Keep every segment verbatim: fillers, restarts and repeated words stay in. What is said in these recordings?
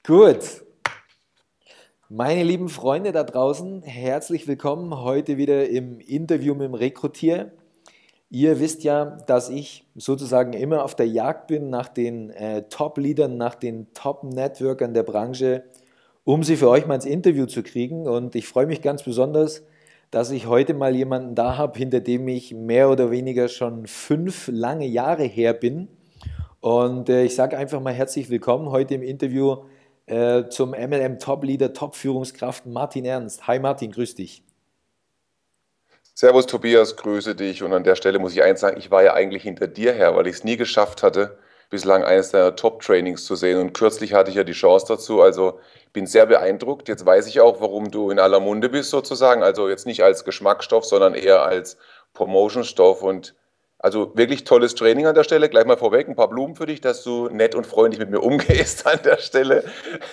Gut, meine lieben Freunde da draußen, herzlich willkommen heute wieder im Interview mit dem Rekrutier. Ihr wisst ja, dass ich sozusagen immer auf der Jagd bin nach den äh, Top-Leadern, nach den Top-Networkern der Branche, um sie für euch mal ins Interview zu kriegen. Und ich freue mich ganz besonders, dass ich heute mal jemanden da habe, hinter dem ich mehr oder weniger schon fünf lange Jahre her bin. Und äh, ich sage einfach mal herzlich willkommen heute im Interview äh, zum M L M Top Leader, Top Führungskraft Martin Ernst. Hi Martin, grüß dich. Servus Tobias, grüße dich. Und an der Stelle muss ich eins sagen, ich war ja eigentlich hinter dir her, weil ich es nie geschafft hatte, bislang eines der Top-Trainings zu sehen. Und kürzlich hatte ich ja die Chance dazu. Also bin sehr beeindruckt. Jetzt weiß ich auch, warum du in aller Munde bist sozusagen. Also jetzt nicht als Geschmacksstoff, sondern eher als Promotionstoff. Und also wirklich tolles Training an der Stelle. Gleich mal vorweg ein paar Blumen für dich, dass du nett und freundlich mit mir umgehst an der Stelle.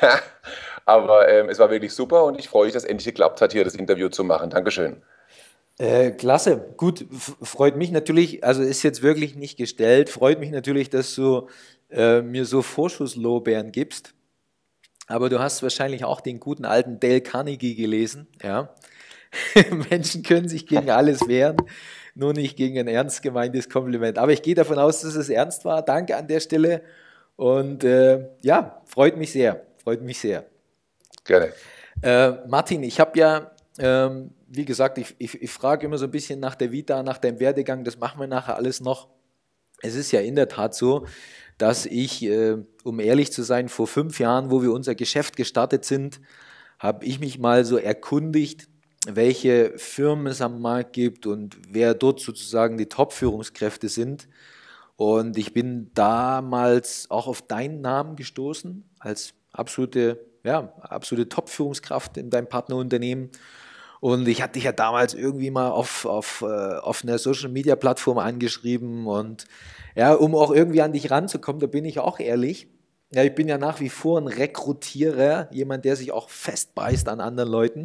Aber ähm, es war wirklich super und ich freue mich, dass es endlich geklappt hat, hier das Interview zu machen. Dankeschön. Äh, klasse, gut, f- freut mich natürlich, also ist jetzt wirklich nicht gestellt, freut mich natürlich, dass du äh, mir so Vorschusslorbeeren gibst, aber du hast wahrscheinlich auch den guten alten Dale Carnegie gelesen, ja. Menschen können sich gegen alles wehren, nur nicht gegen ein ernst gemeintes Kompliment. Aber ich gehe davon aus, dass es ernst war. Danke an der Stelle und äh, ja, freut mich sehr, freut mich sehr. Gerne. Äh, Martin, ich habe ja, ähm, wie gesagt, ich, ich, ich frage immer so ein bisschen nach der Vita, nach deinem Werdegang, das machen wir nachher alles noch. Es ist ja in der Tat so, dass ich, äh, um ehrlich zu sein, vor fünf Jahren, wo wir unser Geschäft gestartet sind, habe ich mich mal so erkundigt, welche Firmen es am Markt gibt und wer dort sozusagen die Top-Führungskräfte sind. Und ich bin damals auch auf deinen Namen gestoßen als absolute, ja, absolute Top-Führungskraft in deinem Partnerunternehmen. Und ich hatte dich ja damals irgendwie mal auf, auf, äh, auf einer Social-Media-Plattform angeschrieben. Und ja, um auch irgendwie an dich ranzukommen, da bin ich auch ehrlich. Ja, ich bin ja nach wie vor ein Rekrutierer, jemand, der sich auch festbeißt an anderen Leuten.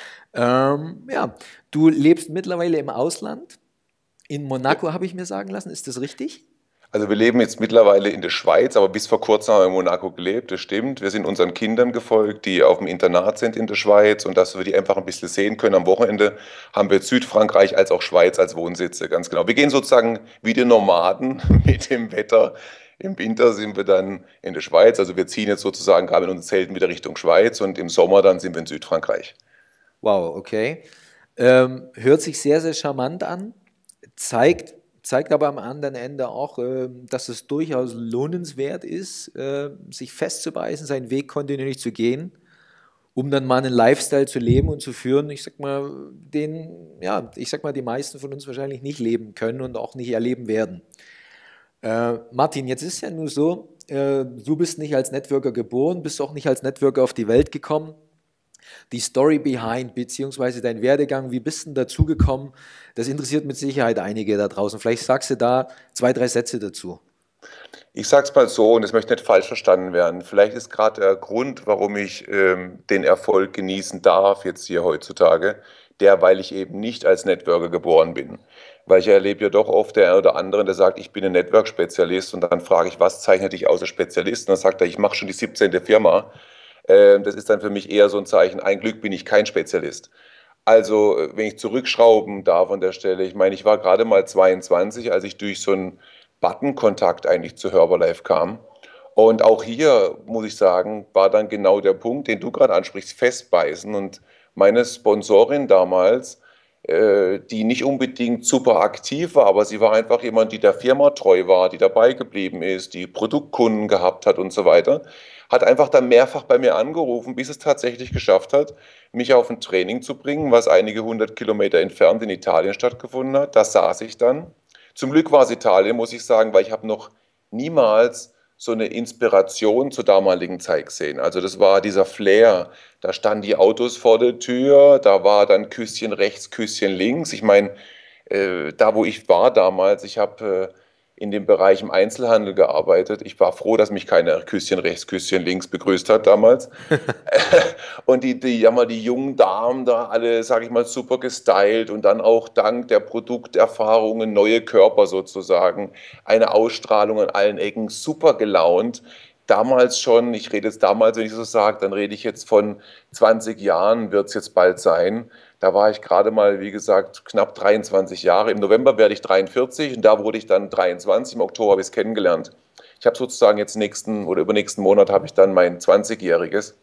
Ähm, ja, du lebst mittlerweile im Ausland. In Ja. Monaco habe ich mir sagen lassen. Ist das richtig? Also wir leben jetzt mittlerweile in der Schweiz, aber bis vor kurzem haben wir in Monaco gelebt, das stimmt. Wir sind unseren Kindern gefolgt, die auf dem Internat sind in der Schweiz und dass wir die einfach ein bisschen sehen können. Am Wochenende haben wir Südfrankreich als auch Schweiz als Wohnsitze, ganz genau. Wir gehen sozusagen wie die Nomaden mit dem Wetter. Im Winter sind wir dann in der Schweiz, also wir ziehen jetzt sozusagen gerade in unseren Zelten wieder Richtung Schweiz und im Sommer dann sind wir in Südfrankreich. Wow, okay. Ähm, hört sich sehr, sehr charmant an, zeigt, zeigt aber am anderen Ende auch, ähm, dass es durchaus lohnenswert ist, äh, sich festzubeißen, seinen Weg kontinuierlich zu gehen, um dann mal einen Lifestyle zu leben und zu führen, ich sag mal, den, ja, ich sag mal, die meisten von uns wahrscheinlich nicht leben können und auch nicht erleben werden. Äh, Martin, jetzt ist ja nur so, äh, du bist nicht als Networker geboren, bist auch nicht als Networker auf die Welt gekommen. Die Story behind, beziehungsweise dein Werdegang, wie bist du denn dazu gekommen? Das interessiert mit Sicherheit einige da draußen. Vielleicht sagst du da zwei, drei Sätze dazu. Ich sage es mal so, und es möchte nicht falsch verstanden werden. Vielleicht ist gerade der Grund, warum ich ähm, den Erfolg genießen darf, jetzt hier heutzutage, der, weil ich eben nicht als Networker geboren bin. Weil ich erlebe ja doch oft der eine oder andere, der sagt, ich bin ein Network-Spezialist und dann frage ich, was zeichnet dich aus als Spezialist? Und dann sagt er, ich mache schon die siebzehnte Firma. Ähm, das ist dann für mich eher so ein Zeichen, ein Glück bin ich kein Spezialist. Also, äh, wenn ich zurückschrauben darf an der Stelle, ich meine, ich war gerade mal zweiundzwanzig, als ich durch so einen Button-Kontakt eigentlich zu Herbalife kam. Und auch hier, muss ich sagen, war dann genau der Punkt, den du gerade ansprichst, festbeißen. Und meine Sponsorin damals, äh, die nicht unbedingt super aktiv war, aber sie war einfach jemand, die der Firma treu war, die dabei geblieben ist, die Produktkunden gehabt hat und so weiter, hat einfach dann mehrfach bei mir angerufen, bis es tatsächlich geschafft hat, mich auf ein Training zu bringen, was einige hundert Kilometer entfernt in Italien stattgefunden hat. Da saß ich dann. Zum Glück war es Italien, muss ich sagen, weil ich habe noch niemals so eine Inspiration zur damaligen Zeit gesehen. Also das war dieser Flair. Da standen die Autos vor der Tür, da war dann Küsschen rechts, Küsschen links. Ich meine, äh, da wo ich war damals, ich habe äh, in dem Bereich im Einzelhandel gearbeitet. Ich war froh, dass mich keiner Küsschen rechts, Küsschen links begrüßt hat damals. Und die, die, ja mal die jungen Damen da alle, sage ich mal, super gestylt und dann auch dank der Produkterfahrungen neue Körper sozusagen, eine Ausstrahlung an allen Ecken, super gelaunt. damals schon, ich rede jetzt damals, wenn ich so sage, dann rede ich jetzt von zwanzig Jahren, wird es jetzt bald sein. Da war ich gerade mal, wie gesagt, knapp dreiundzwanzig Jahre. Im November werde ich dreiundvierzig und da wurde ich dann dreiundzwanzig. Im Oktober habe ich es kennengelernt. Ich habe sozusagen jetzt nächsten oder übernächsten Monat habe ich dann mein zwanzigjähriges.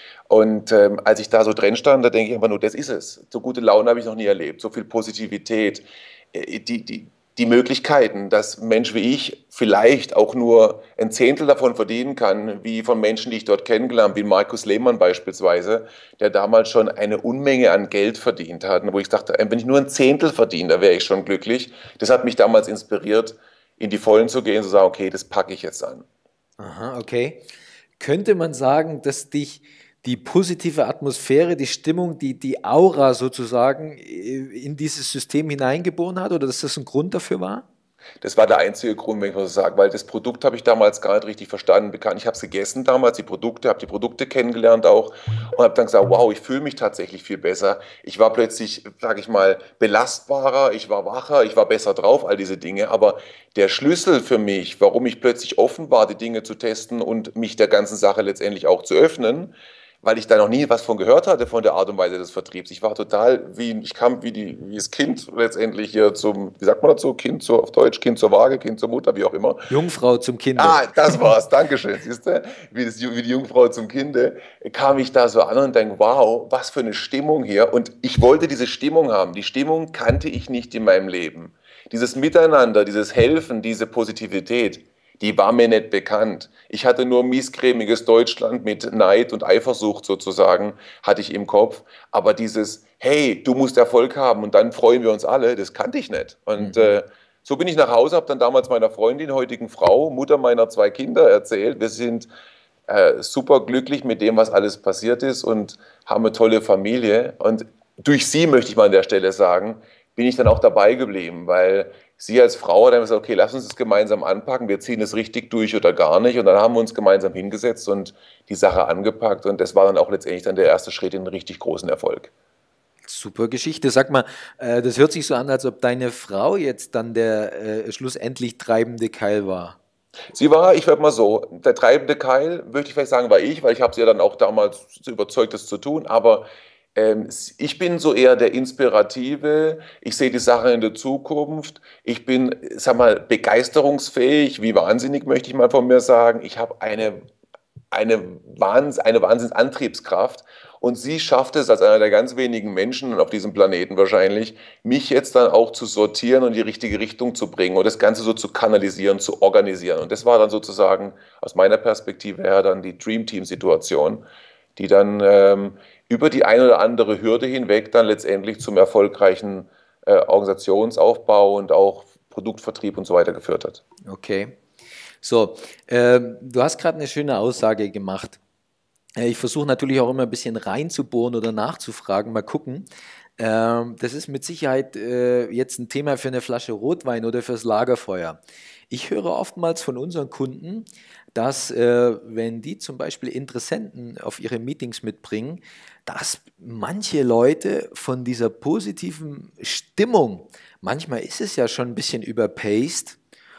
Und ähm, als ich da so drin stand, da denke ich einfach nur, das ist es. So gute Laune habe ich noch nie erlebt, so viel Positivität, äh, die, die, die Möglichkeiten, dass ein Mensch wie ich vielleicht auch nur ein Zehntel davon verdienen kann, wie von Menschen, die ich dort kennengelernt habe, wie Markus Lehmann beispielsweise, der damals schon eine Unmenge an Geld verdient hat, wo ich dachte, wenn ich nur ein Zehntel verdiene, da wäre ich schon glücklich. Das hat mich damals inspiriert, in die Vollen zu gehen, zu sagen, okay, das packe ich jetzt an. Aha, okay. Könnte man sagen, dass dich die positive Atmosphäre, die Stimmung, die, die Aura sozusagen äh, in dieses System hineingeboren hat oder dass das ein Grund dafür war? Das war der einzige Grund, wenn ich mal so sage, weil das Produkt habe ich damals gar nicht richtig verstanden, bekannt. Ich habe es gegessen damals, die Produkte, habe die Produkte kennengelernt auch und habe dann gesagt, wow, ich fühle mich tatsächlich viel besser. Ich war plötzlich, sage ich mal, belastbarer, ich war wacher, ich war besser drauf, all diese Dinge. Aber der Schlüssel für mich, warum ich plötzlich offen war, die Dinge zu testen und mich der ganzen Sache letztendlich auch zu öffnen, weil ich da noch nie was von gehört hatte, von der Art und Weise des Vertriebs. Ich war total wie, ich kam wie, die, wie das Kind letztendlich hier zum, wie sagt man dazu, Kind zur, auf Deutsch, Kind zur Waage, Kind zur Mutter, wie auch immer. Jungfrau zum Kinde. Ah, das war's, Dankeschön, siehst du, wie, das, wie die Jungfrau zum Kinde, kam ich da so an und denke, wow, was für eine Stimmung hier. Und ich wollte diese Stimmung haben. Die Stimmung kannte ich nicht in meinem Leben. Dieses Miteinander, dieses Helfen, diese Positivität, die war mir nicht bekannt. Ich hatte nur miescremiges Deutschland mit Neid und Eifersucht sozusagen, hatte ich im Kopf. Aber dieses, hey, du musst Erfolg haben und dann freuen wir uns alle, das kannte ich nicht. Und Mhm. äh, so bin ich nach Hause, habe dann damals meiner Freundin, heutigen Frau, Mutter meiner zwei Kinder erzählt. Wir sind äh, super glücklich mit dem, was alles passiert ist und haben eine tolle Familie. Und durch sie, möchte ich mal an der Stelle sagen, bin ich dann auch dabei geblieben, weil sie als Frau hat dann gesagt, okay, lass uns das gemeinsam anpacken, wir ziehen es richtig durch oder gar nicht. Und dann haben wir uns gemeinsam hingesetzt und die Sache angepackt. Und das war dann auch letztendlich dann der erste Schritt in einen richtig großen Erfolg. Super Geschichte. Sag mal, äh, das hört sich so an, als ob deine Frau jetzt dann der äh, schlussendlich treibende Keil war. Sie war, ich werde mal so, der treibende Keil, möchte ich vielleicht sagen, war ich, weil ich habe sie ja dann auch damals überzeugt, das zu tun. Aber ähm, ich bin so eher der Inspirative. Ich sehe die Sache in der Zukunft. Ich bin, sag mal, begeisterungsfähig, wie wahnsinnig, möchte ich mal von mir sagen. Ich habe eine eine, Wahns eine Wahnsinnsantriebskraft und sie schafft es als einer der ganz wenigen Menschen auf diesem Planeten wahrscheinlich, mich jetzt dann auch zu sortieren und in die richtige Richtung zu bringen und das Ganze so zu kanalisieren, zu organisieren. Und das war dann sozusagen aus meiner Perspektive her dann die Dream Team-Situation, die dann ähm, über die eine oder andere Hürde hinweg dann letztendlich zum erfolgreichen äh, Organisationsaufbau und auch Produktvertrieb und so weiter geführt hat. Okay. So, ähm, du hast gerade eine schöne Aussage gemacht. Äh, Ich versuche natürlich auch immer ein bisschen reinzubohren oder nachzufragen, mal gucken. Ähm, das ist mit Sicherheit äh, jetzt ein Thema für eine Flasche Rotwein oder fürs Lagerfeuer. Ich höre oftmals von unseren Kunden, dass äh, wenn die zum Beispiel Interessenten auf ihre Meetings mitbringen, dass manche Leute von dieser positiven Stimmung, manchmal ist es ja schon ein bisschen überpaced,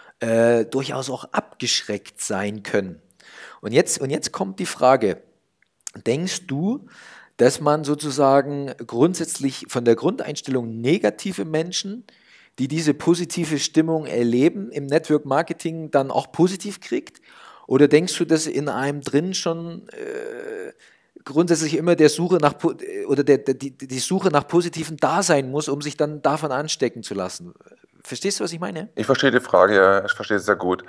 äh, durchaus auch abgeschreckt sein können. Und jetzt, und jetzt kommt die Frage, denkst du, dass man sozusagen grundsätzlich von der Grundeinstellung negative Menschen, die diese positive Stimmung erleben, im Network Marketing dann auch positiv kriegt? Oder denkst du, dass in einem drin schon äh, grundsätzlich immer der Suche nach oder der, der, die, die Suche nach Positiven da sein muss, um sich dann davon anstecken zu lassen? Verstehst du, was ich meine? Ich verstehe die Frage, ja, ich verstehe es sehr gut.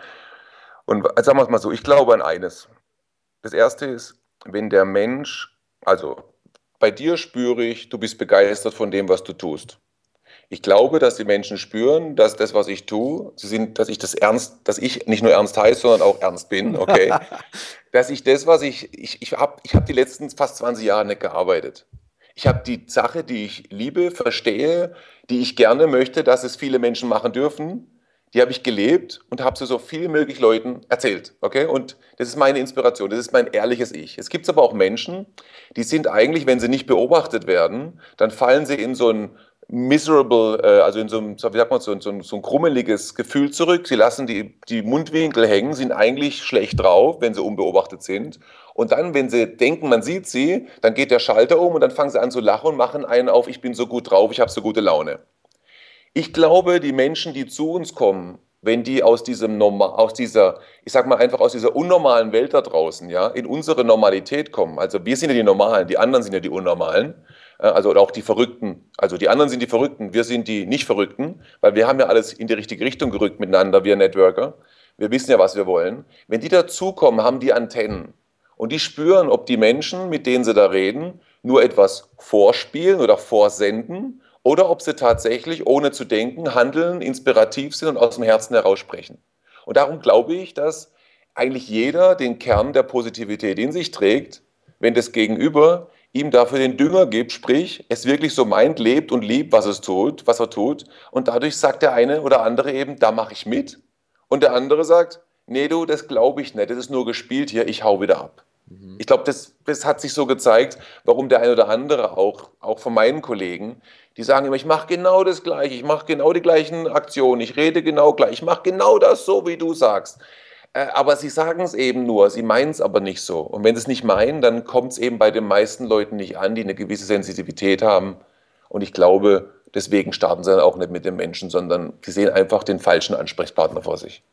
Und sagen wir es mal so, ich glaube an eines. Das erste ist, wenn der Mensch, also bei dir spüre ich, du bist begeistert von dem, was du tust. Ich glaube, dass die Menschen spüren, dass das, was ich tue, sie sind, dass ich das ernst, dass ich nicht nur ernst heiße, sondern auch ernst bin, okay? Dass ich das, was ich, ich, ich habe ich hab die letzten fast zwanzig Jahre nicht gearbeitet. Ich habe die Sache, die ich liebe, verstehe, die ich gerne möchte, dass es viele Menschen machen dürfen, die habe ich gelebt und habe sie so viel möglich Leuten erzählt. Okay? Und das ist meine Inspiration, das ist mein ehrliches Ich. Es gibt aber auch Menschen, die sind eigentlich, wenn sie nicht beobachtet werden, dann fallen sie in so ein miserable, äh, also in so ein, wie sagt man, so, so, so ein krummeliges Gefühl zurück. Sie lassen die, die Mundwinkel hängen, sind eigentlich schlecht drauf, wenn sie unbeobachtet sind. Und dann, wenn sie denken, man sieht sie, dann geht der Schalter um und dann fangen sie an zu lachen und machen einen auf, ich bin so gut drauf, ich habe so gute Laune. Ich glaube, die Menschen, die zu uns kommen, wenn die aus diesem Norma aus dieser, ich sag mal einfach aus dieser unnormalen Welt da draußen, ja, in unsere Normalität kommen. Also wir sind ja die Normalen, die anderen sind ja die Unnormalen, äh, also oder auch die Verrückten. Also die anderen sind die Verrückten, wir sind die nicht Verrückten, weil wir haben ja alles in die richtige Richtung gerückt miteinander, wir Networker. Wir wissen ja, was wir wollen. Wenn die dazukommen, haben die Antennen. Und die spüren, ob die Menschen, mit denen sie da reden, nur etwas vorspielen oder vorsenden oder ob sie tatsächlich, ohne zu denken, handeln, inspirativ sind und aus dem Herzen heraus sprechen. Und darum glaube ich, dass eigentlich jeder den Kern der Positivität in sich trägt, wenn das Gegenüber ihm dafür den Dünger gibt, sprich, es wirklich so meint, lebt und liebt, was es tut, was er tut. Und dadurch sagt der eine oder andere eben, da mache ich mit. Und der andere sagt, nee du, das glaube ich nicht, das ist nur gespielt hier, ich hau wieder ab. Mhm. Ich glaube, das, das hat sich so gezeigt, warum der eine oder andere, auch, auch von meinen Kollegen, die sagen immer, ich mache genau das Gleiche, ich mache genau die gleichen Aktionen, ich rede genau gleich, ich mache genau das so, wie du sagst. Äh, aber sie sagen es eben nur, sie meinen es aber nicht so. Und wenn sie es nicht meinen, dann kommt es eben bei den meisten Leuten nicht an, die eine gewisse Sensitivität haben. Und ich glaube, deswegen starten sie dann auch nicht mit den Menschen, sondern sie sehen einfach den falschen Ansprechpartner vor sich.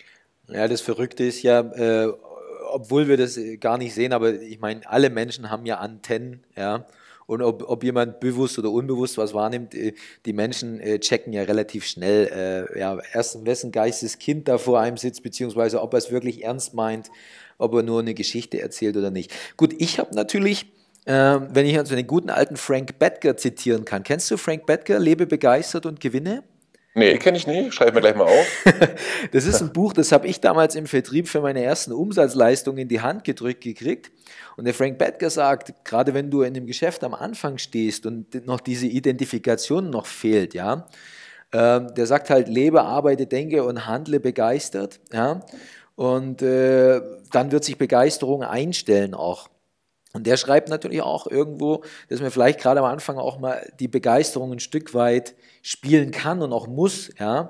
Ja, das Verrückte ist ja, äh, obwohl wir das äh, gar nicht sehen, aber ich meine, alle Menschen haben ja Antennen, ja. Und ob, ob jemand bewusst oder unbewusst was wahrnimmt, äh, die Menschen äh, checken ja relativ schnell, äh, ja, erst wessen Geisteskind da vor einem sitzt, beziehungsweise ob er es wirklich ernst meint, ob er nur eine Geschichte erzählt oder nicht. Gut, ich habe natürlich, äh, wenn ich also den guten alten Frank Bettger zitieren kann, kennst du Frank Bettger, Lebe begeistert und gewinne? Nee, kenne ich nicht. Schreib mir gleich mal auf. Das ist ein Buch, das habe ich damals im Vertrieb für meine ersten Umsatzleistungen in die Hand gedrückt gekriegt. Und der Frank Bettger sagt, gerade wenn du in dem Geschäft am Anfang stehst und noch diese Identifikation noch fehlt, ja, äh, der sagt halt, lebe, arbeite, denke und handle begeistert, ja, und äh, dann wird sich Begeisterung einstellen auch. Und der schreibt natürlich auch irgendwo, dass man vielleicht gerade am Anfang auch mal die Begeisterung ein Stück weit spielen kann und auch muss, ja.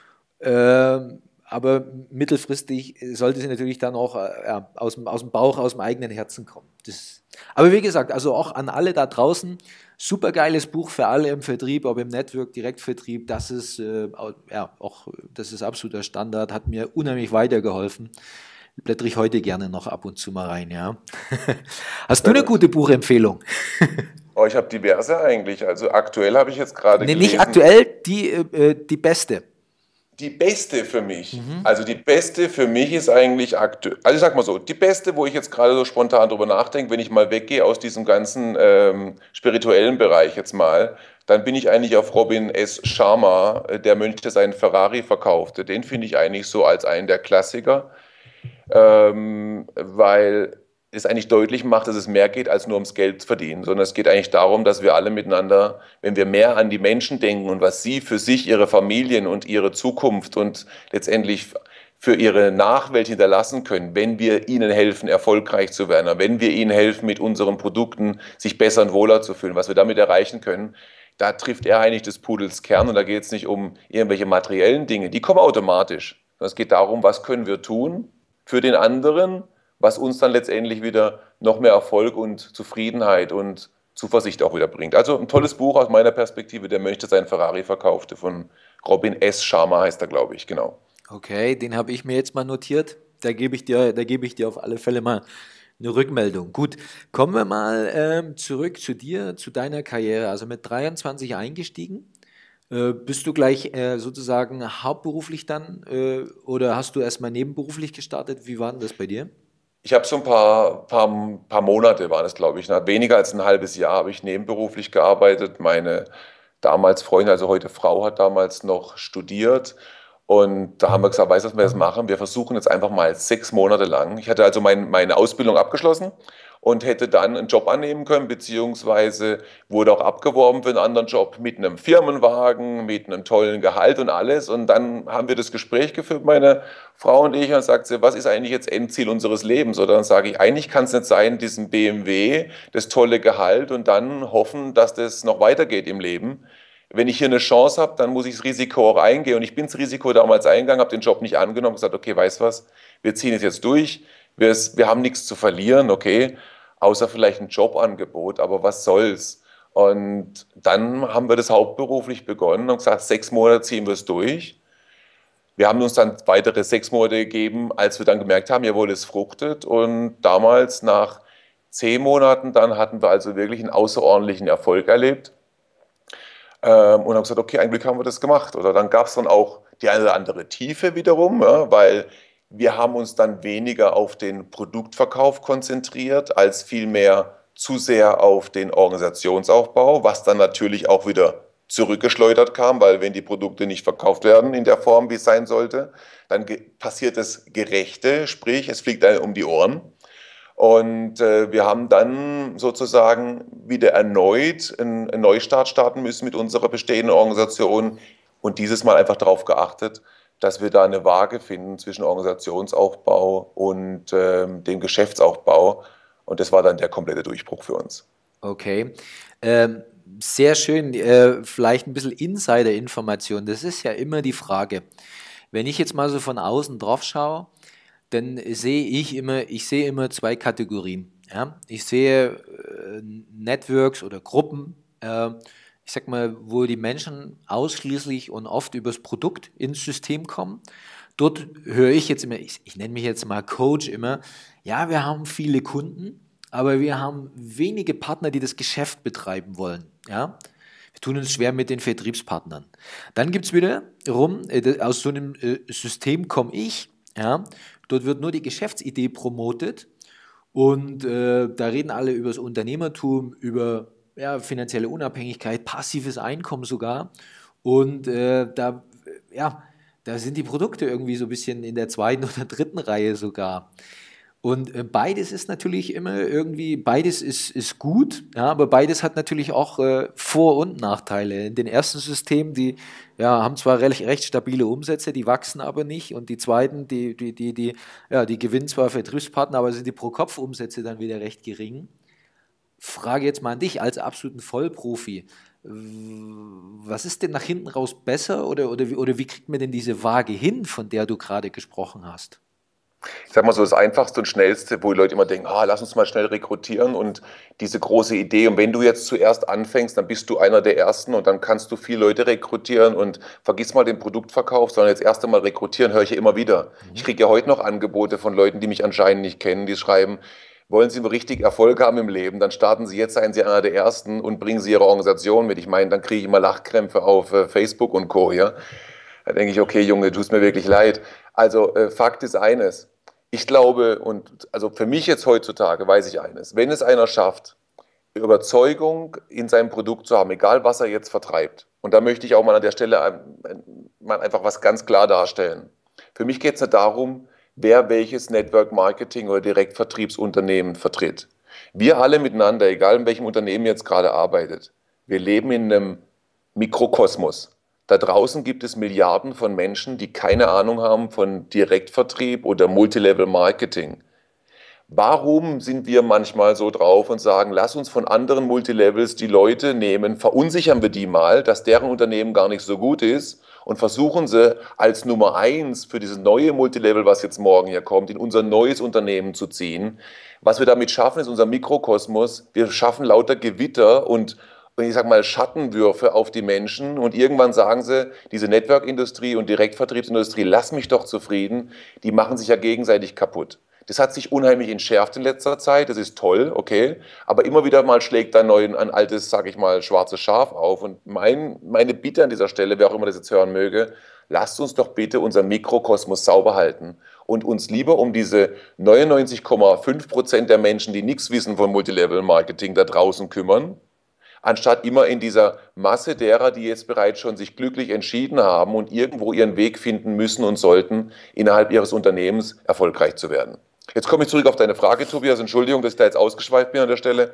Ähm, aber mittelfristig sollte sie natürlich dann auch äh, ja, aus, dem, aus dem Bauch, aus dem eigenen Herzen kommen. Das, aber wie gesagt, also auch an alle da draußen, super geiles Buch für alle im Vertrieb, ob im Network, Direktvertrieb, das ist, äh, ja, auch, das ist absoluter Standard, hat mir unheimlich weitergeholfen. Blättere ich heute gerne noch ab und zu mal rein, ja. Hast du eine gute Buchempfehlung? Oh, ich habe diverse eigentlich. Also aktuell habe ich jetzt gerade Nee, gelesen. nicht aktuell, die, äh, die beste. Die beste für mich, Mhm. also die beste für mich ist eigentlich aktuell, also ich sag mal so, die beste, wo ich jetzt gerade so spontan drüber nachdenke, wenn ich mal weggehe aus diesem ganzen ähm, spirituellen Bereich jetzt mal, dann bin ich eigentlich auf Robin S. Sharma, äh, der Mönch, der seinen Ferrari verkaufte. Den finde ich eigentlich so als einen der Klassiker, ähm, weil es eigentlich deutlich macht, dass es mehr geht, als nur ums Geld zu verdienen, sondern es geht eigentlich darum, dass wir alle miteinander, wenn wir mehr an die Menschen denken und was sie für sich, ihre Familien und ihre Zukunft und letztendlich für ihre Nachwelt hinterlassen können, wenn wir ihnen helfen, erfolgreich zu werden, wenn wir ihnen helfen, mit unseren Produkten sich besser und wohler zu fühlen, was wir damit erreichen können, da trifft er eigentlich des Pudels Kern und da geht es nicht um irgendwelche materiellen Dinge, die kommen automatisch. Es geht darum, was können wir tun für den anderen, was uns dann letztendlich wieder noch mehr Erfolg und Zufriedenheit und Zuversicht auch wieder bringt. Also ein tolles Buch aus meiner Perspektive, der Mönch, der seinen Ferrari verkaufte, von Robin S. Sharma heißt er, glaube ich, genau. Okay, den habe ich mir jetzt mal notiert. Da gebe ich dir, da gebe ich dir auf alle Fälle mal eine Rückmeldung. Gut, kommen wir mal ähm, zurück zu dir, zu deiner Karriere. Also mit dreiundzwanzig eingestiegen. Äh, bist du gleich äh, sozusagen hauptberuflich dann äh, oder hast du erstmal nebenberuflich gestartet? Wie war denn das bei dir? Ich habe so ein paar, paar, paar Monate, waren es, glaube ich, na, weniger als ein halbes Jahr habe ich nebenberuflich gearbeitet. Meine damals Freundin, also heute Frau, hat damals noch studiert. Und da haben wir gesagt, weißt du, was wir jetzt machen? Wir versuchen jetzt einfach mal sechs Monate lang. Ich hatte also mein, meine Ausbildung abgeschlossen und hätte dann einen Job annehmen können, beziehungsweise wurde auch abgeworben für einen anderen Job mit einem Firmenwagen, mit einem tollen Gehalt und alles. Und dann haben wir das Gespräch geführt, meine Frau und ich, und sagt sie, was ist eigentlich jetzt Endziel unseres Lebens? Oder dann sage ich, eigentlich kann es nicht sein, diesen B M W, das tolle Gehalt und dann hoffen, dass das noch weitergeht im Leben. wenn ich hier eine Chance habe, dann muss ich das Risiko auch eingehen. Und ich bin das Risiko damals eingegangen, habe den Job nicht angenommen, gesagt, okay, weißt du was, wir ziehen es jetzt durch, wir, wir haben nichts zu verlieren, okay, außer vielleicht ein Jobangebot, aber was soll's? Und dann haben wir das hauptberuflich begonnen und gesagt, sechs Monate ziehen wir es durch. Wir haben uns dann weitere sechs Monate gegeben, als wir dann gemerkt haben, jawohl, es fruchtet. Und damals, nach zehn Monaten, dann hatten wir also wirklich einen außerordentlichen Erfolg erlebt. Ähm, und haben gesagt, okay, ein Glück haben wir das gemacht. Oder dann gab es dann auch die eine oder andere Tiefe wiederum, ja, weil wir haben uns dann weniger auf den Produktverkauf konzentriert, als vielmehr zu sehr auf den Organisationsaufbau, was dann natürlich auch wieder zurückgeschleudert kam, weil wenn die Produkte nicht verkauft werden in der Form, wie es sein sollte, dann passiert das Gerechte, sprich, es fliegt einem um die Ohren. Und äh, wir haben dann sozusagen wieder erneut einen, einen Neustart starten müssen mit unserer bestehenden Organisation und dieses Mal einfach darauf geachtet, dass wir da eine Waage finden zwischen Organisationsaufbau und ähm, dem Geschäftsaufbau. Und das war dann der komplette Durchbruch für uns. Okay. Ähm, sehr schön. Äh, vielleicht ein bisschen Insider-Information. Das ist ja immer die Frage. Wenn ich jetzt mal so von außen drauf schaue, dann sehe ich immer, ich sehe immer zwei Kategorien. Ja? Ich sehe äh, Networks oder Gruppen, äh, ich sag mal, wo die Menschen ausschließlich und oft übers Produkt ins System kommen. Dort höre ich jetzt immer, ich, ich nenne mich jetzt mal Coach immer, ja, wir haben viele Kunden, aber wir haben wenige Partner, die das Geschäft betreiben wollen. Ja? Wir tun uns schwer mit den Vertriebspartnern. Dann gibt es wieder rum, äh, aus so einem äh, System komme ich, ja, dort wird nur die Geschäftsidee promotet und äh, da reden alle über das Unternehmertum, über ja, finanzielle Unabhängigkeit, passives Einkommen sogar. Und äh, da, ja, da sind die Produkte irgendwie so ein bisschen in der zweiten oder dritten Reihe sogar. Und äh, beides ist natürlich immer irgendwie, beides ist, ist gut, ja, aber beides hat natürlich auch äh, Vor- und Nachteile. In den ersten Systemen, die ja, haben zwar recht, recht stabile Umsätze, die wachsen aber nicht. Und die zweiten, die, die, die, die, ja, die gewinnen zwar Vertriebspartner, aber sind die Pro-Kopf-Umsätze dann wieder recht gering. Frage jetzt mal an dich als absoluten Vollprofi. Was ist denn nach hinten raus besser oder, oder, wie, oder wie kriegt man denn diese Waage hin, von der du gerade gesprochen hast? Ich sag mal so, das Einfachste und Schnellste, wo die Leute immer denken, ah, lass uns mal schnell rekrutieren und diese große Idee. Und wenn du jetzt zuerst anfängst, dann bist du einer der Ersten und dann kannst du viele Leute rekrutieren und vergiss mal den Produktverkauf, sondern jetzt erst einmal rekrutieren, höre ich ja immer wieder. Ich Mhm. kriege ja heute noch Angebote von Leuten, die mich anscheinend nicht kennen, die schreiben, wollen Sie richtig Erfolg haben im Leben, dann starten Sie jetzt, seien Sie einer der Ersten und bringen Sie Ihre Organisation mit. Ich meine, dann kriege ich immer Lachkrämpfe auf äh, Facebook und Co. Ja? Da denke ich, okay, Junge, tut mir wirklich leid. Also äh, Fakt ist eines. Ich glaube, und also für mich jetzt heutzutage weiß ich eines, wenn es einer schafft, Überzeugung in seinem Produkt zu haben, egal was er jetzt vertreibt, und da möchte ich auch mal an der Stelle ein- mal einfach was ganz klar darstellen. Für mich geht es nicht darum, wer welches Network Marketing oder Direktvertriebsunternehmen vertritt. Wir alle miteinander, egal in welchem Unternehmen jetzt gerade arbeitet, wir leben in einem Mikrokosmos. Da draußen gibt es Milliarden von Menschen, die keine Ahnung haben von Direktvertrieb oder Multilevel Marketing. Warum sind wir manchmal so drauf und sagen, lass uns von anderen Multilevels die Leute nehmen, verunsichern wir die mal, dass deren Unternehmen gar nicht so gut ist und versuchen sie als Nummer eins für dieses neue Multilevel, was jetzt morgen hier kommt, in unser neues Unternehmen zu ziehen. Was wir damit schaffen, ist unser Mikrokosmos. Wir schaffen lauter Gewitter und und ich sage mal, Schattenwürfe auf die Menschen und irgendwann sagen sie, diese Network-Industrie und Direktvertriebsindustrie, lass mich doch zufrieden, die machen sich ja gegenseitig kaputt. Das hat sich unheimlich entschärft in letzter Zeit, das ist toll, okay, aber immer wieder mal schlägt da neu ein altes, sage ich mal, schwarzes Schaf auf und mein, meine Bitte an dieser Stelle, wer auch immer das jetzt hören möge, lasst uns doch bitte unser Mikrokosmos sauber halten und uns lieber um diese neunundneunzig Komma fünf Prozent der Menschen, die nichts wissen von Multilevel-Marketing da draußen kümmern, anstatt immer in dieser Masse derer, die jetzt bereits schon sich glücklich entschieden haben und irgendwo ihren Weg finden müssen und sollten, innerhalb ihres Unternehmens erfolgreich zu werden. Jetzt komme ich zurück auf deine Frage, Tobias. Entschuldigung, dass ich da jetzt ausgeschweift bin an der Stelle.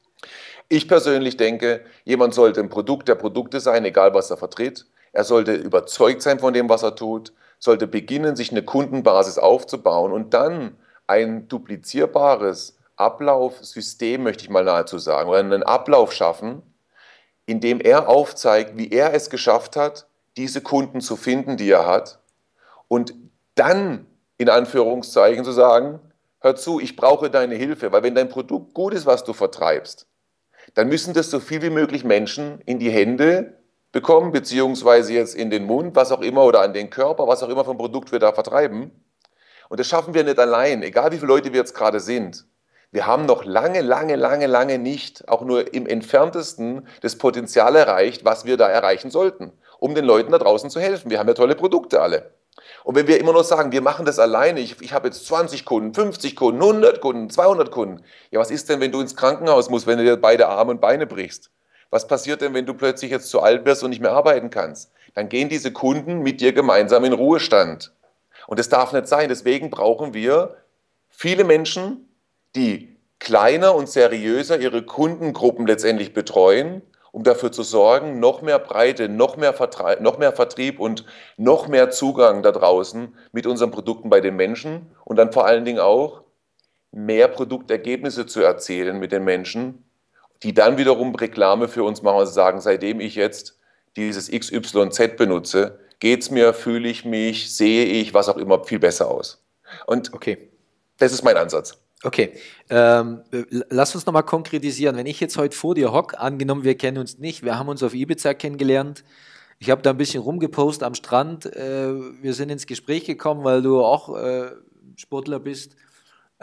Ich persönlich denke, jemand sollte ein Produkt der Produkte sein, egal was er vertritt. Er sollte überzeugt sein von dem, was er tut, sollte beginnen, sich eine Kundenbasis aufzubauen und dann ein duplizierbares Ablaufsystem, möchte ich mal nahezu sagen, oder einen Ablauf schaffen, indem er aufzeigt, wie er es geschafft hat, diese Kunden zu finden, die er hat, und dann in Anführungszeichen zu sagen, hör zu, ich brauche deine Hilfe, weil wenn dein Produkt gut ist, was du vertreibst, dann müssen das so viel wie möglich Menschen in die Hände bekommen, beziehungsweise jetzt in den Mund, was auch immer, oder an den Körper, was auch immer für ein Produkt wir da vertreiben. Und das schaffen wir nicht allein, egal wie viele Leute wir jetzt gerade sind. Wir haben noch lange, lange, lange, lange nicht, auch nur im entferntesten, das Potenzial erreicht, was wir da erreichen sollten, um den Leuten da draußen zu helfen. Wir haben ja tolle Produkte alle. Und wenn wir immer nur sagen, wir machen das alleine, ich, ich habe jetzt zwanzig Kunden, fünfzig Kunden, hundert Kunden, zweihundert Kunden. Ja, was ist denn, wenn du ins Krankenhaus musst, wenn du dir beide Arme und Beine brichst? Was passiert denn, wenn du plötzlich jetzt zu alt wirst und nicht mehr arbeiten kannst? Dann gehen diese Kunden mit dir gemeinsam in Ruhestand. Und das darf nicht sein. Deswegen brauchen wir viele Menschen, die kleiner und seriöser ihre Kundengruppen letztendlich betreuen, um dafür zu sorgen, noch mehr Breite, noch mehr Vertrieb, noch mehr Vertrieb und noch mehr Zugang da draußen mit unseren Produkten bei den Menschen und dann vor allen Dingen auch mehr Produktergebnisse zu erzielen mit den Menschen, die dann wiederum Reklame für uns machen und sagen, seitdem ich jetzt dieses X Y Z benutze, geht es mir, fühle ich mich, sehe ich, was auch immer, viel besser aus. Und Okay. das ist mein Ansatz. Okay, ähm, lass uns nochmal konkretisieren. Wenn ich jetzt heute vor dir hocke, angenommen, wir kennen uns nicht, wir haben uns auf Ibiza kennengelernt, ich habe da ein bisschen rumgepostet am Strand, äh, wir sind ins Gespräch gekommen, weil du auch äh, Sportler bist. Äh,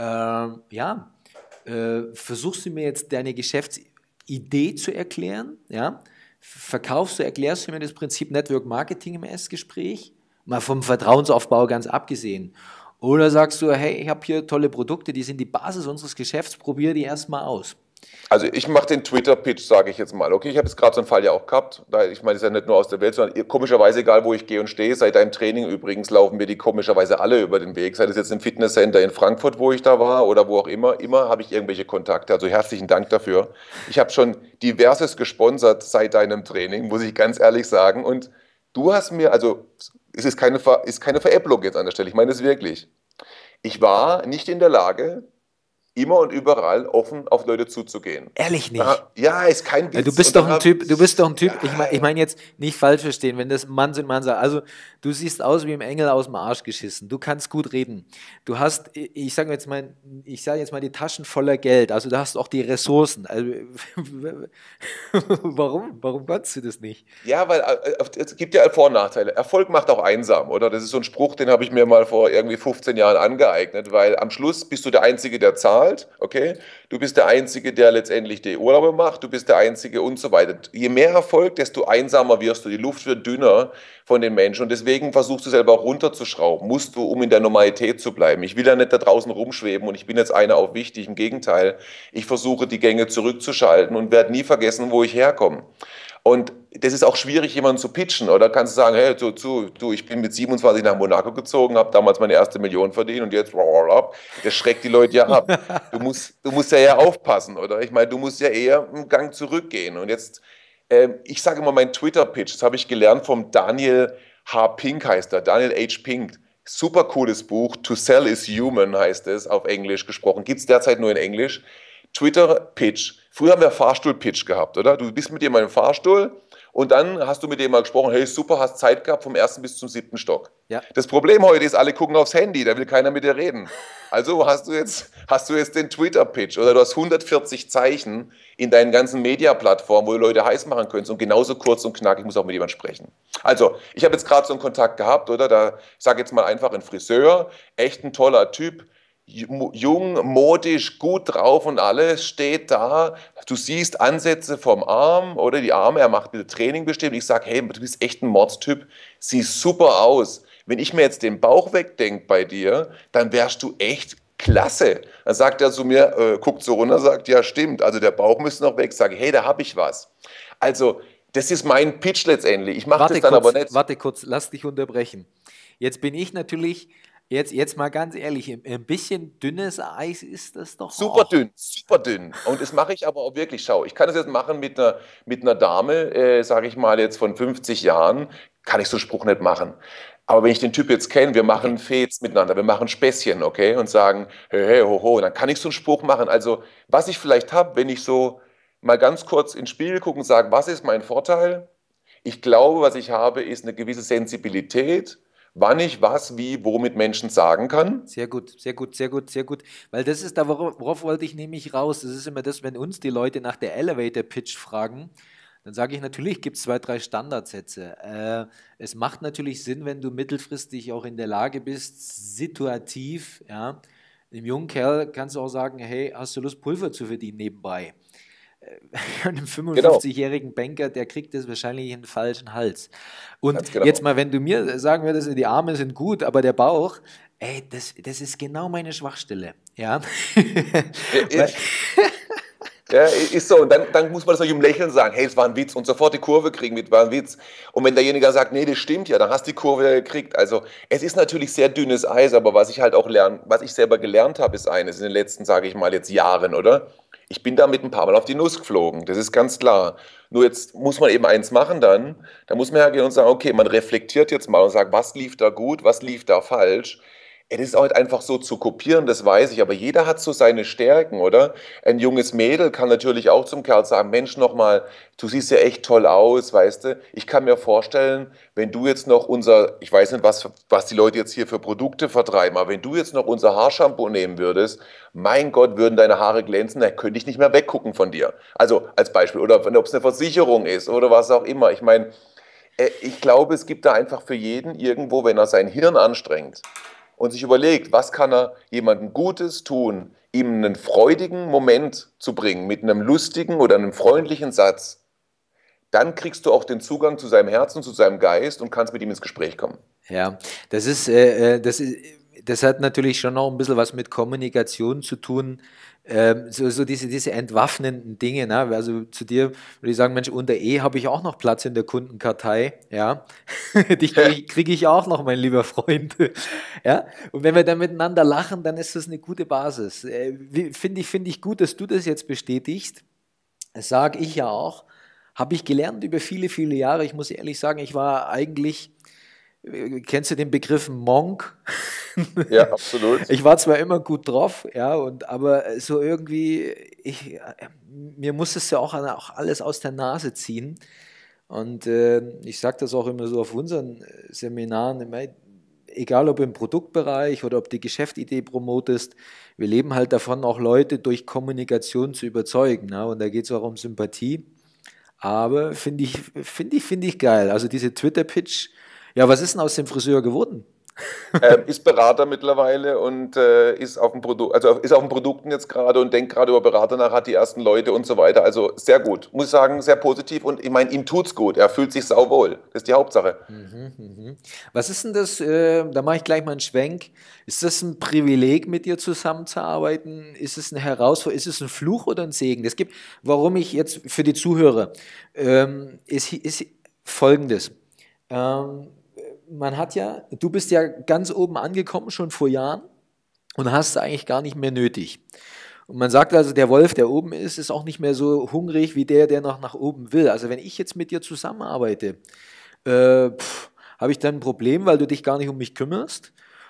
ja, äh, versuchst du mir jetzt deine Geschäftsidee zu erklären? Ja? Verkaufst du, erklärst du mir das Prinzip Network Marketing im Erstgespräch? Mal vom Vertrauensaufbau ganz abgesehen. Oder sagst du, hey, ich habe hier tolle Produkte, die sind die Basis unseres Geschäfts, probier die erstmal aus. Also ich mache den Twitter-Pitch, sage ich jetzt mal. Okay, ich habe jetzt gerade so einen Fall ja auch gehabt. Ich meine, das ist ja nicht nur aus der Welt, sondern komischerweise, egal wo ich gehe und stehe, seit deinem Training übrigens laufen mir die komischerweise alle über den Weg. Sei das jetzt im Fitnesscenter in Frankfurt, wo ich da war, oder wo auch immer, immer habe ich irgendwelche Kontakte. Also herzlichen Dank dafür. Ich habe schon diverses gesponsert seit deinem Training, muss ich ganz ehrlich sagen. Und du hast mir, also es ist keine, Ver, ist keine Veräpplung jetzt an der Stelle, ich meine es wirklich. Ich war nicht in der Lage, immer und überall offen auf Leute zuzugehen. Ehrlich nicht? Ja, ist kein Witz. Du bist doch ein Typ, du bist doch ein Typ, ja. ich meine ich mein jetzt nicht falsch verstehen, wenn das Mann sind Mann sagt, also du siehst aus wie im Engel aus dem Arsch geschissen, du kannst gut reden, du hast, ich sage jetzt mal, ich sage jetzt mal die Taschen voller Geld, also du hast auch die Ressourcen. Also, warum? Warum kannst du das nicht? Ja, weil es gibt ja Vor- und Nachteile. Erfolg macht auch einsam, oder? Das ist so ein Spruch, den habe ich mir mal vor irgendwie fünfzehn Jahren angeeignet, weil am Schluss bist du der Einzige, der zahlt. Okay? Du bist der Einzige, der letztendlich die Urlaube macht, du bist der Einzige und so weiter. Je mehr Erfolg, desto einsamer wirst du. Die Luft wird dünner von den Menschen und deswegen versuchst du selber auch runterzuschrauben, musst du, um in der Normalität zu bleiben. Ich will ja nicht da draußen rumschweben und ich bin jetzt einer auf wichtig, im Gegenteil. Ich versuche, die Gänge zurückzuschalten und werde nie vergessen, wo ich herkomme. Und das ist auch schwierig, jemanden zu pitchen. Oder kannst du sagen, hey, du, du, du ich bin mit siebenundzwanzig nach Monaco gezogen, habe damals meine erste Million verdient und jetzt, das schreckt die Leute ja ab. Du musst, du musst ja eher aufpassen, oder? Ich meine, du musst ja eher einen Gang zurückgehen. Und jetzt, äh, ich sage immer mein Twitter-Pitch, das habe ich gelernt vom Daniel H. Pink, heißt er, Daniel H. Pink. Super cooles Buch, To Sell is Human heißt es, auf Englisch gesprochen. Gibt es derzeit nur in Englisch. Twitter-Pitch. Früher haben wir Fahrstuhl-Pitch gehabt, oder? Du bist mit jemandem im Fahrstuhl und dann hast du mit dem mal gesprochen, hey, super, hast Zeit gehabt vom ersten bis zum siebten Stock. Ja. Das Problem heute ist, alle gucken aufs Handy, da will keiner mit dir reden. Also hast du jetzt, hast du jetzt den Twitter-Pitch oder du hast hundertvierzig Zeichen in deinen ganzen Media-Plattformen, wo du Leute heiß machen könntest und genauso kurz und knackig muss auch mit jemandem sprechen. Also, ich habe jetzt gerade so einen Kontakt gehabt, oder? Da, ich sage jetzt mal einfach ein Friseur, echt ein toller Typ, jung, modisch, gut drauf und alles, steht da, du siehst Ansätze vom Arm oder die Arme, er macht ein Training bestimmt, ich sage, hey, du bist echt ein Mordstyp, siehst super aus. Wenn ich mir jetzt den Bauch wegdenke bei dir, dann wärst du echt klasse. Dann sagt er zu mir, äh, guckt so runter, sagt, ja stimmt, also der Bauch müsste noch weg, sage, hey, da habe ich was. Also, das ist mein Pitch letztendlich, ich mache das dann kurz, aber nicht. Warte kurz, lass dich unterbrechen. Jetzt bin ich natürlich... Jetzt, jetzt mal ganz ehrlich, ein bisschen dünnes Eis ist das doch Super auch. dünn, super dünn. Und das mache ich aber auch wirklich, schau, ich kann das jetzt machen mit einer, mit einer Dame, äh, sage ich mal jetzt von fünfzig Jahren, kann ich so einen Spruch nicht machen. Aber wenn ich den Typ jetzt kenne, wir machen Okay. Fets miteinander, wir machen Späßchen, okay, und sagen, hey, hey, ho, ho, dann kann ich so einen Spruch machen. Also, was ich vielleicht habe, wenn ich so mal ganz kurz ins Spiel gucken, sagen, was ist mein Vorteil? Ich glaube, was ich habe, ist eine gewisse Sensibilität, wann ich was, wie, wo mit Menschen sagen kann. Sehr gut, sehr gut, sehr gut, sehr gut. Weil das ist da, worauf, worauf wollte ich nämlich raus. Das ist immer das, wenn uns die Leute nach der Elevator Pitch fragen, dann sage ich natürlich, gibt es zwei, drei Standardsätze. Äh, es macht natürlich Sinn, wenn du mittelfristig auch in der Lage bist, situativ, ja, dem jungen Kerl kannst du auch sagen, hey, hast du Lust, Pulver zu verdienen nebenbei? Einem Genau, fünfundfünfzigjährigen Banker, der kriegt das wahrscheinlich in den falschen Hals. Und ganz jetzt genau. mal, wenn du mir sagen würdest, die Arme sind gut, aber der Bauch, ey, das, das ist genau meine Schwachstelle. Ja. Ja, Weil, ja, ist so. Und dann, dann muss man das natürlich im Lächeln sagen, hey, es war ein Witz und sofort die Kurve kriegen mit, war ein Witz. Und wenn derjenige sagt, nee, das stimmt ja, dann hast du die Kurve ja gekriegt. Also es ist natürlich sehr dünnes Eis, aber was ich halt auch lerne, was ich selber gelernt habe, ist eines in den letzten, sage ich mal, jetzt Jahren, oder? Ich bin damit ein paar Mal auf die Nuss geflogen, das ist ganz klar. Nur jetzt muss man eben eins machen dann, da muss man hergehen und sagen, okay, man reflektiert jetzt mal und sagt, was lief da gut, was lief da falsch. Es ist halt einfach so zu kopieren, das weiß ich, aber jeder hat so seine Stärken, oder? Ein junges Mädel kann natürlich auch zum Kerl sagen, Mensch, nochmal, du siehst ja echt toll aus, weißt du? Ich kann mir vorstellen, wenn du jetzt noch unser, ich weiß nicht, was, was die Leute jetzt hier für Produkte vertreiben, aber wenn du jetzt noch unser Haarshampoo nehmen würdest, mein Gott, würden deine Haare glänzen, dann könnte ich nicht mehr weggucken von dir. Also als Beispiel, oder ob es eine Versicherung ist oder was auch immer. Ich meine, äh, ich glaube, es gibt da einfach für jeden irgendwo, wenn er sein Hirn anstrengt und sich überlegt, was kann er jemandem Gutes tun, ihm einen freudigen Moment zu bringen mit einem lustigen oder einem freundlichen Satz, dann kriegst du auch den Zugang zu seinem Herzen, zu seinem Geist und kannst mit ihm ins Gespräch kommen. ja, das ist, äh, äh, das ist, das hat natürlich schon noch ein bisschen was mit Kommunikation zu tun. Ähm, so, so diese, diese entwaffnenden Dinge, ne? Also zu dir würde ich sagen, Mensch, unter E habe ich auch noch Platz in der Kundenkartei, ja. Dich kriege krieg ich auch noch, mein lieber Freund. Ja. Und wenn wir dann miteinander lachen, dann ist das eine gute Basis. Äh, wie- finde ich, finde ich gut, dass du das jetzt bestätigst. Das sage ich ja auch. Habe ich gelernt über viele, viele Jahre. Ich muss ehrlich sagen, ich war eigentlich, äh, kennst du den Begriff Monk? Ja, absolut. Ich war zwar immer gut drauf, ja, und aber so irgendwie, ich, äh, mir muss es ja auch, auch alles aus der Nase ziehen. Und äh, ich sage das auch immer so auf unseren äh, Seminaren, immer, egal ob im Produktbereich oder ob die Geschäftsidee promotest, wir leben halt davon, auch Leute durch Kommunikation zu überzeugen. Ne? Und da geht es auch um Sympathie. Aber finde ich, finde ich, finde ich geil. Also diese Twitter-Pitch, ja, was ist denn aus dem Friseur geworden? Ähm, ist Berater mittlerweile und äh, ist auf dem Produkt, also ist auf den Produkten jetzt gerade und denkt gerade über Berater nach, hat die ersten Leute und so weiter. Also sehr gut, muss ich sagen, sehr positiv und ich meine, ihm tut's gut. Er fühlt sich sauwohl. Das ist die Hauptsache. Mhm, mhm. Was ist denn das, äh, da mache ich gleich mal einen Schwenk. Ist das ein Privileg, mit dir zusammenzuarbeiten? Ist es eine Herausforderung? Ist es ein Fluch oder ein Segen? Das gibt, warum ich jetzt für die Zuhörer, ähm, ist, ist Folgendes. Ähm, Man hat ja, du bist ja ganz oben angekommen, schon vor Jahren, und hast es eigentlich gar nicht mehr nötig. Und man sagt also, der Wolf, der oben ist, ist auch nicht mehr so hungrig wie der, der noch nach oben will. Also wenn ich jetzt mit dir zusammenarbeite, äh, pff, habe ich dann ein Problem, weil du dich gar nicht um mich kümmerst?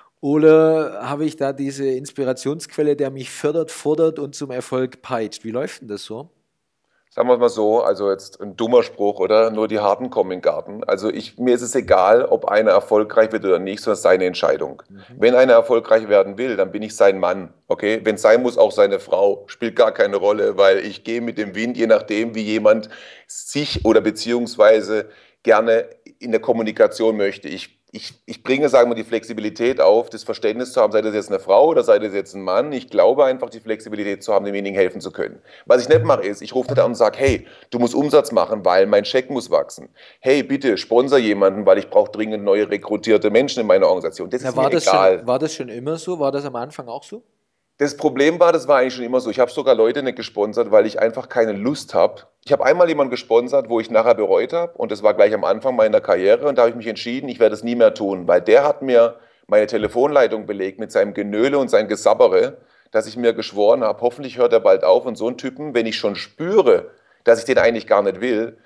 Oder habe ich da diese Inspirationsquelle, der mich fördert, fordert und zum Erfolg peitscht? Wie läuft denn das so? Sagen wir es mal so, also jetzt ein dummer Spruch, oder? Nur die Harten kommen in den Garten. Also ich, mir ist es egal, ob einer erfolgreich wird oder nicht, sondern es ist seine Entscheidung. Mhm. Wenn einer erfolgreich werden will, dann bin ich sein Mann, okay? Wenn es sein muss, auch seine Frau, spielt gar keine Rolle, weil ich gehe mit dem Wind, je nachdem, wie jemand sich oder beziehungsweise gerne in der Kommunikation möchte. Ich, ich, ich bringe, sagen wir, die Flexibilität auf, das Verständnis zu haben, sei das jetzt eine Frau oder sei das jetzt ein Mann. Ich glaube einfach, die Flexibilität zu haben, demjenigen helfen zu können. Was ich nicht mache, ist, ich rufe da an und sage, hey, du musst Umsatz machen, weil mein Scheck muss wachsen. Hey, bitte, sponsor jemanden, weil ich brauche dringend neue rekrutierte Menschen in meiner Organisation. Das Na, ist war mir das schon, egal. war das schon immer so? War das am Anfang auch so? Das Problem war, das war eigentlich schon immer so. Ich habe sogar Leute nicht gesponsert, weil ich einfach keine Lust habe. Ich habe einmal jemanden gesponsert, wo ich nachher bereut habe. Und das war gleich am Anfang meiner Karriere. Und da habe ich mich entschieden, ich werde es nie mehr tun. Weil der hat mir meine Telefonleitung belegt mit seinem Genöle und seinem Gesabbere, dass ich mir geschworen habe, hoffentlich hört er bald auf. Und so einen Typen, wenn ich schon spüre, dass ich den eigentlich gar nicht will,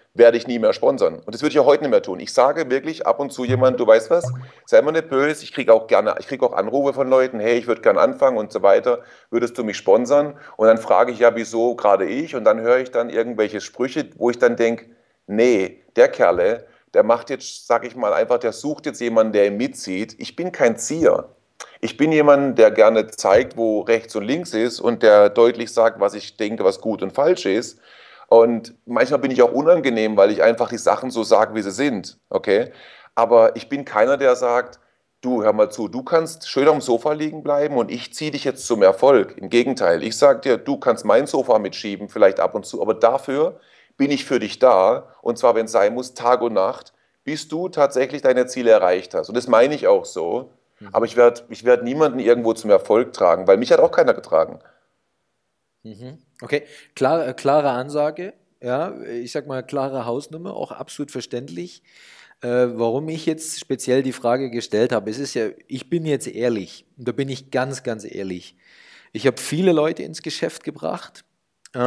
werde ich nie mehr sponsern. Und das würde ich auch heute nicht mehr tun. Ich sage wirklich ab und zu jemand, du weißt was, sei mal nicht böse, ich kriege auch gerne, ich kriege auch Anrufe von Leuten, hey, ich würde gerne anfangen und so weiter, würdest du mich sponsern? Und dann frage ich ja, wieso gerade ich? Und dann höre ich dann irgendwelche Sprüche, wo ich dann denke, nee, der Kerle, der macht jetzt, sage ich mal einfach, der sucht jetzt jemanden, der ihn mitzieht. Ich bin kein Zieher. Ich bin jemand, der gerne zeigt, wo rechts und links ist und der deutlich sagt, was ich denke, was gut und falsch ist. Und manchmal bin ich auch unangenehm, weil ich einfach die Sachen so sage, wie sie sind. Okay? Aber ich bin keiner, der sagt, du, hör mal zu, du kannst schön am Sofa liegen bleiben und ich ziehe dich jetzt zum Erfolg. Im Gegenteil, ich sage dir, du kannst mein Sofa mitschieben, vielleicht ab und zu, aber dafür bin ich für dich da. Und zwar, wenn es sein muss, Tag und Nacht, bis du tatsächlich deine Ziele erreicht hast. Und das meine ich auch so. Aber Mhm. ich werde ich werd niemanden irgendwo zum Erfolg tragen, weil mich hat auch keiner getragen. Mhm. Okay, Klar, äh, klare Ansage, ja, ich sag mal klare Hausnummer, auch absolut verständlich. Äh, warum ich jetzt speziell die Frage gestellt habe, es ist ja, ich bin jetzt ehrlich, und da bin ich ganz, ganz ehrlich. Ich habe viele Leute ins Geschäft gebracht. Äh,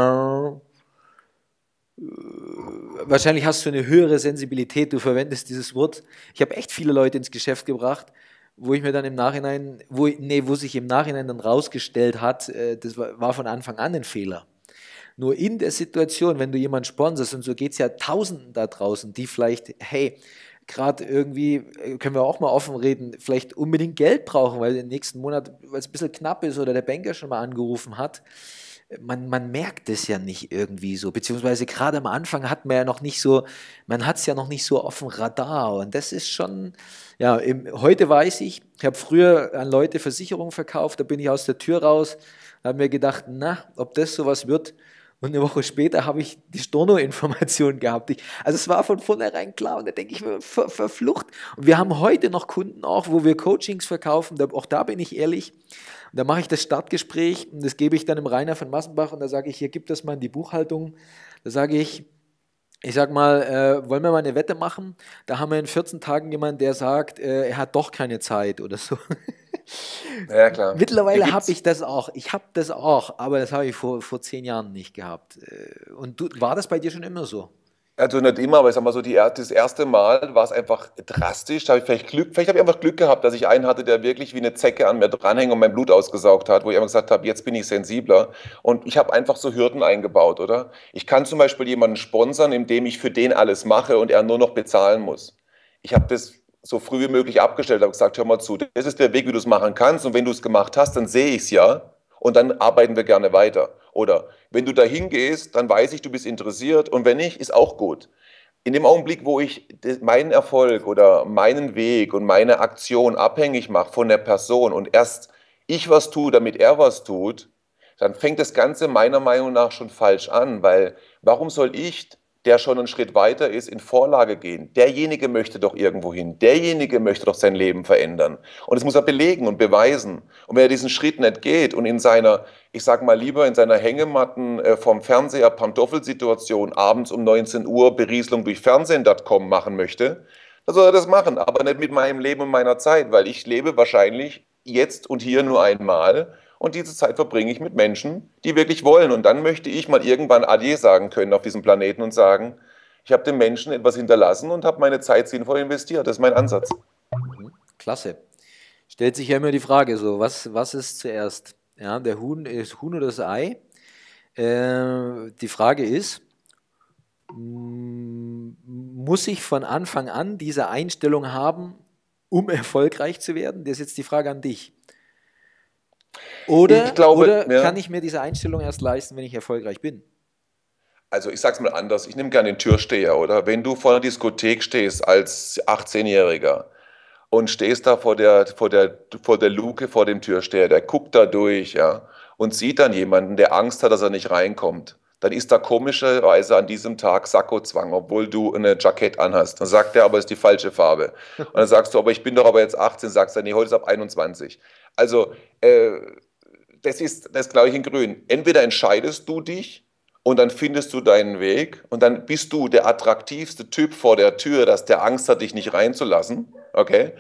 wahrscheinlich hast du eine höhere Sensibilität, du verwendest dieses Wort. Ich habe echt viele Leute ins Geschäft gebracht, wo ich mir dann im Nachhinein, wo, nee, wo sich im Nachhinein dann rausgestellt hat, äh, das war, war von Anfang an ein Fehler. Nur in der Situation, wenn du jemanden sponsorst, und so geht es ja Tausenden da draußen, die vielleicht, hey, gerade irgendwie, äh, können wir auch mal offen reden, vielleicht unbedingt Geld brauchen, weil im nächsten Monat, weil es ein bisschen knapp ist oder der Banker schon mal angerufen hat. Man, man merkt es ja nicht irgendwie so, beziehungsweise gerade am Anfang hat man ja noch nicht so, man hat es ja noch nicht so auf dem Radar und das ist schon, ja, im, heute weiß ich, ich habe früher an Leute Versicherungen verkauft, da bin ich aus der Tür raus, habe mir gedacht, na, ob das sowas wird. Und eine Woche später habe ich die Storno-Information gehabt. Ich, also es war von vornherein klar und da denke ich mir, ver, verflucht. Und wir haben heute noch Kunden auch, wo wir Coachings verkaufen, da, auch da bin ich ehrlich. Und da mache ich das Startgespräch und das gebe ich dann im Rainer von Massenbach und da sage ich, hier, gib das mal in die Buchhaltung. Da sage ich, ich sag mal, äh, wollen wir mal eine Wette machen? Da haben wir in vierzehn Tagen jemanden, der sagt, äh, er hat doch keine Zeit oder so. Ja, klar. Die Mittlerweile habe gibt's. ich das auch. Ich habe das auch, aber das habe ich vor, vor zehn Jahren nicht gehabt. Äh, Und du, war das bei dir schon immer so? Also nicht immer, aber ich sag mal so, die, er- das erste Mal war es einfach drastisch. Da habe ich vielleicht Glück, vielleicht habe ich einfach Glück gehabt, dass ich einen hatte, der wirklich wie eine Zecke an mir dranhängt und mein Blut ausgesaugt hat, wo ich einfach gesagt habe, jetzt bin ich sensibler. Und ich habe einfach so Hürden eingebaut, oder? Ich kann zum Beispiel jemanden sponsern, indem ich für den alles mache und er nur noch bezahlen muss. Ich habe das so früh wie möglich abgestellt, habe gesagt, hör mal zu, das ist der Weg, wie du es machen kannst. Und wenn du es gemacht hast, dann sehe ich es ja und dann arbeiten wir gerne weiter. Oder wenn du da hingehst, dann weiß ich, du bist interessiert und wenn nicht, ist auch gut. In dem Augenblick, wo ich meinen Erfolg oder meinen Weg und meine Aktion abhängig mache von der Person und erst ich was tue, damit er was tut, dann fängt das Ganze meiner Meinung nach schon falsch an, weil warum soll ich, der schon einen Schritt weiter ist, in Vorlage gehen? Derjenige möchte doch irgendwo hin, derjenige möchte doch sein Leben verändern. Und das muss er belegen und beweisen. Und wenn er diesen Schritt nicht geht und in seiner, ich sage mal lieber, in seiner Hängematten äh, vom Fernseher Pantoffelsituation abends um neunzehn Uhr Berieselung durch Fernsehen Punkt com machen möchte, dann soll er das machen, aber nicht mit meinem Leben und meiner Zeit, weil ich lebe wahrscheinlich jetzt und hier nur einmal und diese Zeit verbringe ich mit Menschen, die wirklich wollen. Und dann möchte ich mal irgendwann Adieu sagen können auf diesem Planeten und sagen, ich habe den Menschen etwas hinterlassen und habe meine Zeit sinnvoll investiert. Das ist mein Ansatz. Mhm. Klasse. Stellt sich ja immer die Frage, so, was, was ist zuerst? Ja, der Huhn ist Huhn oder das Ei? Äh, die Frage ist, mm, muss ich von Anfang an diese Einstellung haben, um erfolgreich zu werden? Das ist jetzt die Frage an dich. Ich Oder, glaube, oder kann ja, ich mir diese Einstellung erst leisten, wenn ich erfolgreich bin? also ich sage es mal anders, ich nehme gerne den Türsteher, oder? Wenn du vor einer Diskothek stehst als achtzehn-Jähriger und stehst da vor der, vor der, vor der Luke, vor dem Türsteher, der guckt da durch, ja, und sieht dann jemanden, der Angst hat, dass er nicht reinkommt. Dann ist da komischerweise an diesem Tag Sakkozwang, obwohl du eine Jackett anhast. Dann sagt er, aber es ist die falsche Farbe. Und dann sagst du, aber ich bin doch aber jetzt achtzehn, sagst du, nee, heute ist ab einundzwanzig. Also, äh, das ist das gleiche in Grün. Entweder entscheidest du dich und dann findest du deinen Weg und dann bist du der attraktivste Typ vor der Tür, dass der Angst hat, dich nicht reinzulassen. Okay?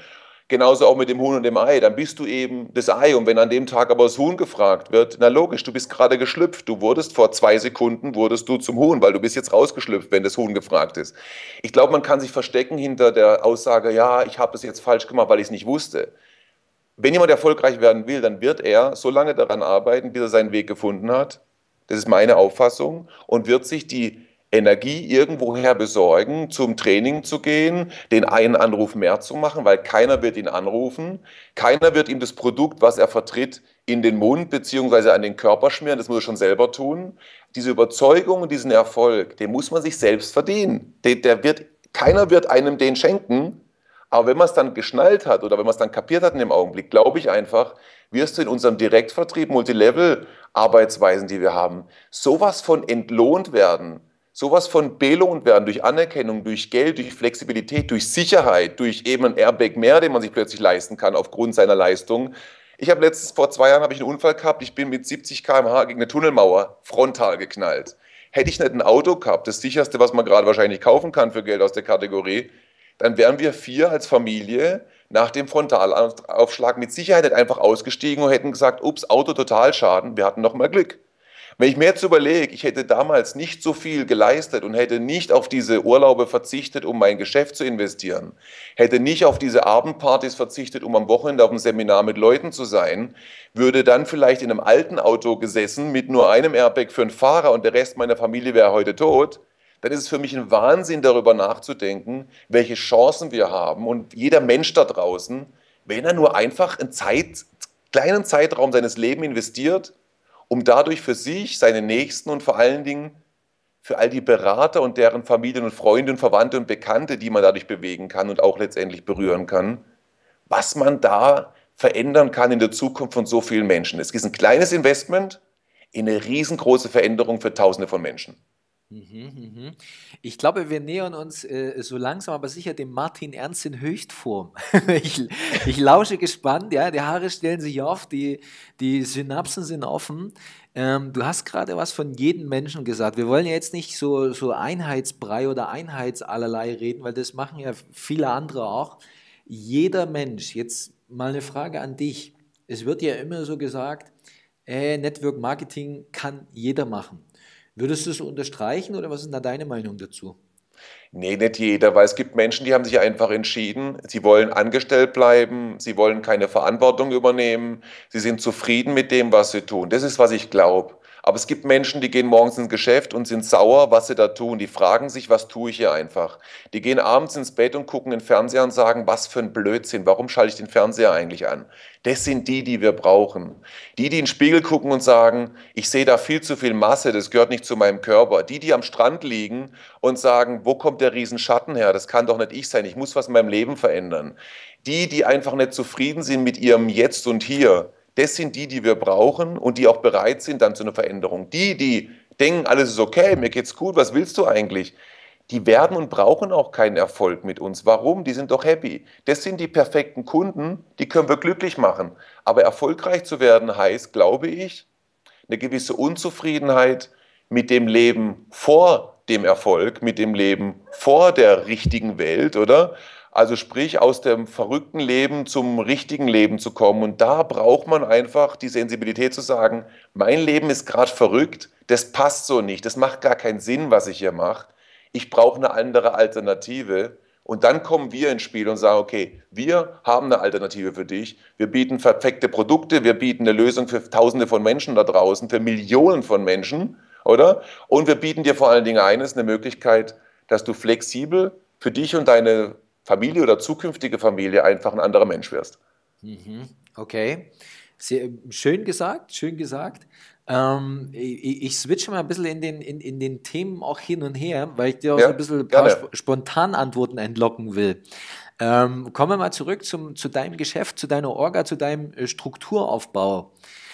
Genauso auch mit dem Huhn und dem Ei. Dann bist du eben das Ei. Und wenn an dem Tag aber das Huhn gefragt wird, na logisch, du bist gerade geschlüpft. Du wurdest vor zwei Sekunden, wurdest du zum Huhn, weil du bist jetzt rausgeschlüpft, wenn das Huhn gefragt ist. Ich glaube, man kann sich verstecken hinter der Aussage, ja, ich habe das jetzt falsch gemacht, weil ich es nicht wusste. Wenn jemand erfolgreich werden will, dann wird er so lange daran arbeiten, bis er seinen Weg gefunden hat. Das ist meine Auffassung. Und wird sich die Energie irgendwoher besorgen, zum Training zu gehen, den einen Anruf mehr zu machen, weil keiner wird ihn anrufen. Keiner wird ihm das Produkt, was er vertritt, in den Mund bzw. an den Körper schmieren. Das muss er schon selber tun. Diese Überzeugung und diesen Erfolg, den muss man sich selbst verdienen. Der, der wird, keiner wird einem den schenken. Aber wenn man es dann geschnallt hat oder wenn man es dann kapiert hat in dem Augenblick, glaube ich einfach, wirst du in unserem Direktvertrieb, Multilevel-Arbeitsweisen, die wir haben, sowas von entlohnt werden, sowas von belohnt werden durch Anerkennung, durch Geld, durch Flexibilität, durch Sicherheit, durch eben ein Airbag mehr, den man sich plötzlich leisten kann aufgrund seiner Leistung. Ich habe letztens, vor zwei Jahren, habe ich einen Unfall gehabt, ich bin mit siebzig Kilometer pro Stunde gegen eine Tunnelmauer frontal geknallt. Hätte ich nicht ein Auto gehabt, das sicherste, was man gerade wahrscheinlich kaufen kann für Geld aus der Kategorie, dann wären wir vier als Familie nach dem Frontalaufschlag mit Sicherheit nicht einfach ausgestiegen und hätten gesagt, ups, Auto Totalschaden, wir hatten noch mal Glück. Wenn ich mir jetzt überlege, ich hätte damals nicht so viel geleistet und hätte nicht auf diese Urlaube verzichtet, um mein Geschäft zu investieren, hätte nicht auf diese Abendpartys verzichtet, um am Wochenende auf einem Seminar mit Leuten zu sein, würde dann vielleicht in einem alten Auto gesessen mit nur einem Airbag für einen Fahrer und der Rest meiner Familie wäre heute tot, dann ist es für mich ein Wahnsinn, darüber nachzudenken, welche Chancen wir haben. Und jeder Mensch da draußen, wenn er nur einfach einen Zeit, kleinen Zeitraum seines Lebens investiert, um dadurch für sich, seine Nächsten und vor allen Dingen für all die Berater und deren Familien und Freunde und Verwandte und Bekannte, die man dadurch bewegen kann und auch letztendlich berühren kann, was man da verändern kann in der Zukunft von so vielen Menschen. Es ist ein kleines Investment in eine riesengroße Veränderung für Tausende von Menschen. Mhm, mhm. Ich glaube, wir nähern uns äh, so langsam, aber sicher dem Martin Ernst in Höchstform. Ich, ich lausche gespannt, ja, die Haare stellen sich auf, die, die Synapsen sind offen. Ähm, du hast gerade was von jedem Menschen gesagt. Wir wollen ja jetzt nicht so, so Einheitsbrei oder Einheitsallerlei reden, weil das machen ja viele andere auch. Jeder Mensch, jetzt mal eine Frage an dich. Es wird ja immer so gesagt, äh, Network Marketing kann jeder machen. Würdest du es unterstreichen oder was ist da deine Meinung dazu? Nee, nicht jeder, weil es gibt Menschen, die haben sich einfach entschieden, sie wollen angestellt bleiben, sie wollen keine Verantwortung übernehmen, sie sind zufrieden mit dem, was sie tun. Das ist, was ich glaube. Aber es gibt Menschen, die gehen morgens ins Geschäft und sind sauer, was sie da tun. Die fragen sich, was tue ich hier einfach? Die gehen abends ins Bett und gucken den Fernseher und sagen, was für ein Blödsinn, warum schalte ich den Fernseher eigentlich an? Das sind die, die wir brauchen. Die, die in den Spiegel gucken und sagen, ich sehe da viel zu viel Masse, das gehört nicht zu meinem Körper. Die, die am Strand liegen und sagen, wo kommt der Riesenschatten her? Das kann doch nicht ich sein, ich muss was in meinem Leben verändern. Die, die einfach nicht zufrieden sind mit ihrem Jetzt und Hier, das sind die, die wir brauchen und die auch bereit sind dann zu einer Veränderung. Die, die denken, alles ist okay, mir geht's gut, was willst du eigentlich? Die werden und brauchen auch keinen Erfolg mit uns. Warum? Die sind doch happy. Das sind die perfekten Kunden, die können wir glücklich machen. Aber erfolgreich zu werden heißt, glaube ich, eine gewisse Unzufriedenheit mit dem Leben vor dem Erfolg, mit dem Leben vor der richtigen Welt, oder? Also sprich, aus dem verrückten Leben zum richtigen Leben zu kommen. Und da braucht man einfach die Sensibilität zu sagen, mein Leben ist gerade verrückt, das passt so nicht, das macht gar keinen Sinn, was ich hier mache. Ich brauche eine andere Alternative. Und dann kommen wir ins Spiel und sagen, okay, wir haben eine Alternative für dich. Wir bieten perfekte Produkte, wir bieten eine Lösung für Tausende von Menschen da draußen, für Millionen von Menschen, oder? Und wir bieten dir vor allen Dingen eines, eine Möglichkeit, dass du flexibel für dich und deine Familie oder zukünftige Familie einfach ein anderer Mensch wirst. Mhm, okay, sehr schön gesagt, schön gesagt. Ähm, ich, ich switche mal ein bisschen in den, in, in den Themen auch hin und her, weil ich dir auch so ein Ja, bisschen ein paar gerne. Sp Spontanantworten entlocken will. Ähm, kommen wir mal zurück zum, zu deinem Geschäft, zu deiner Orga, zu deinem äh, Strukturaufbau.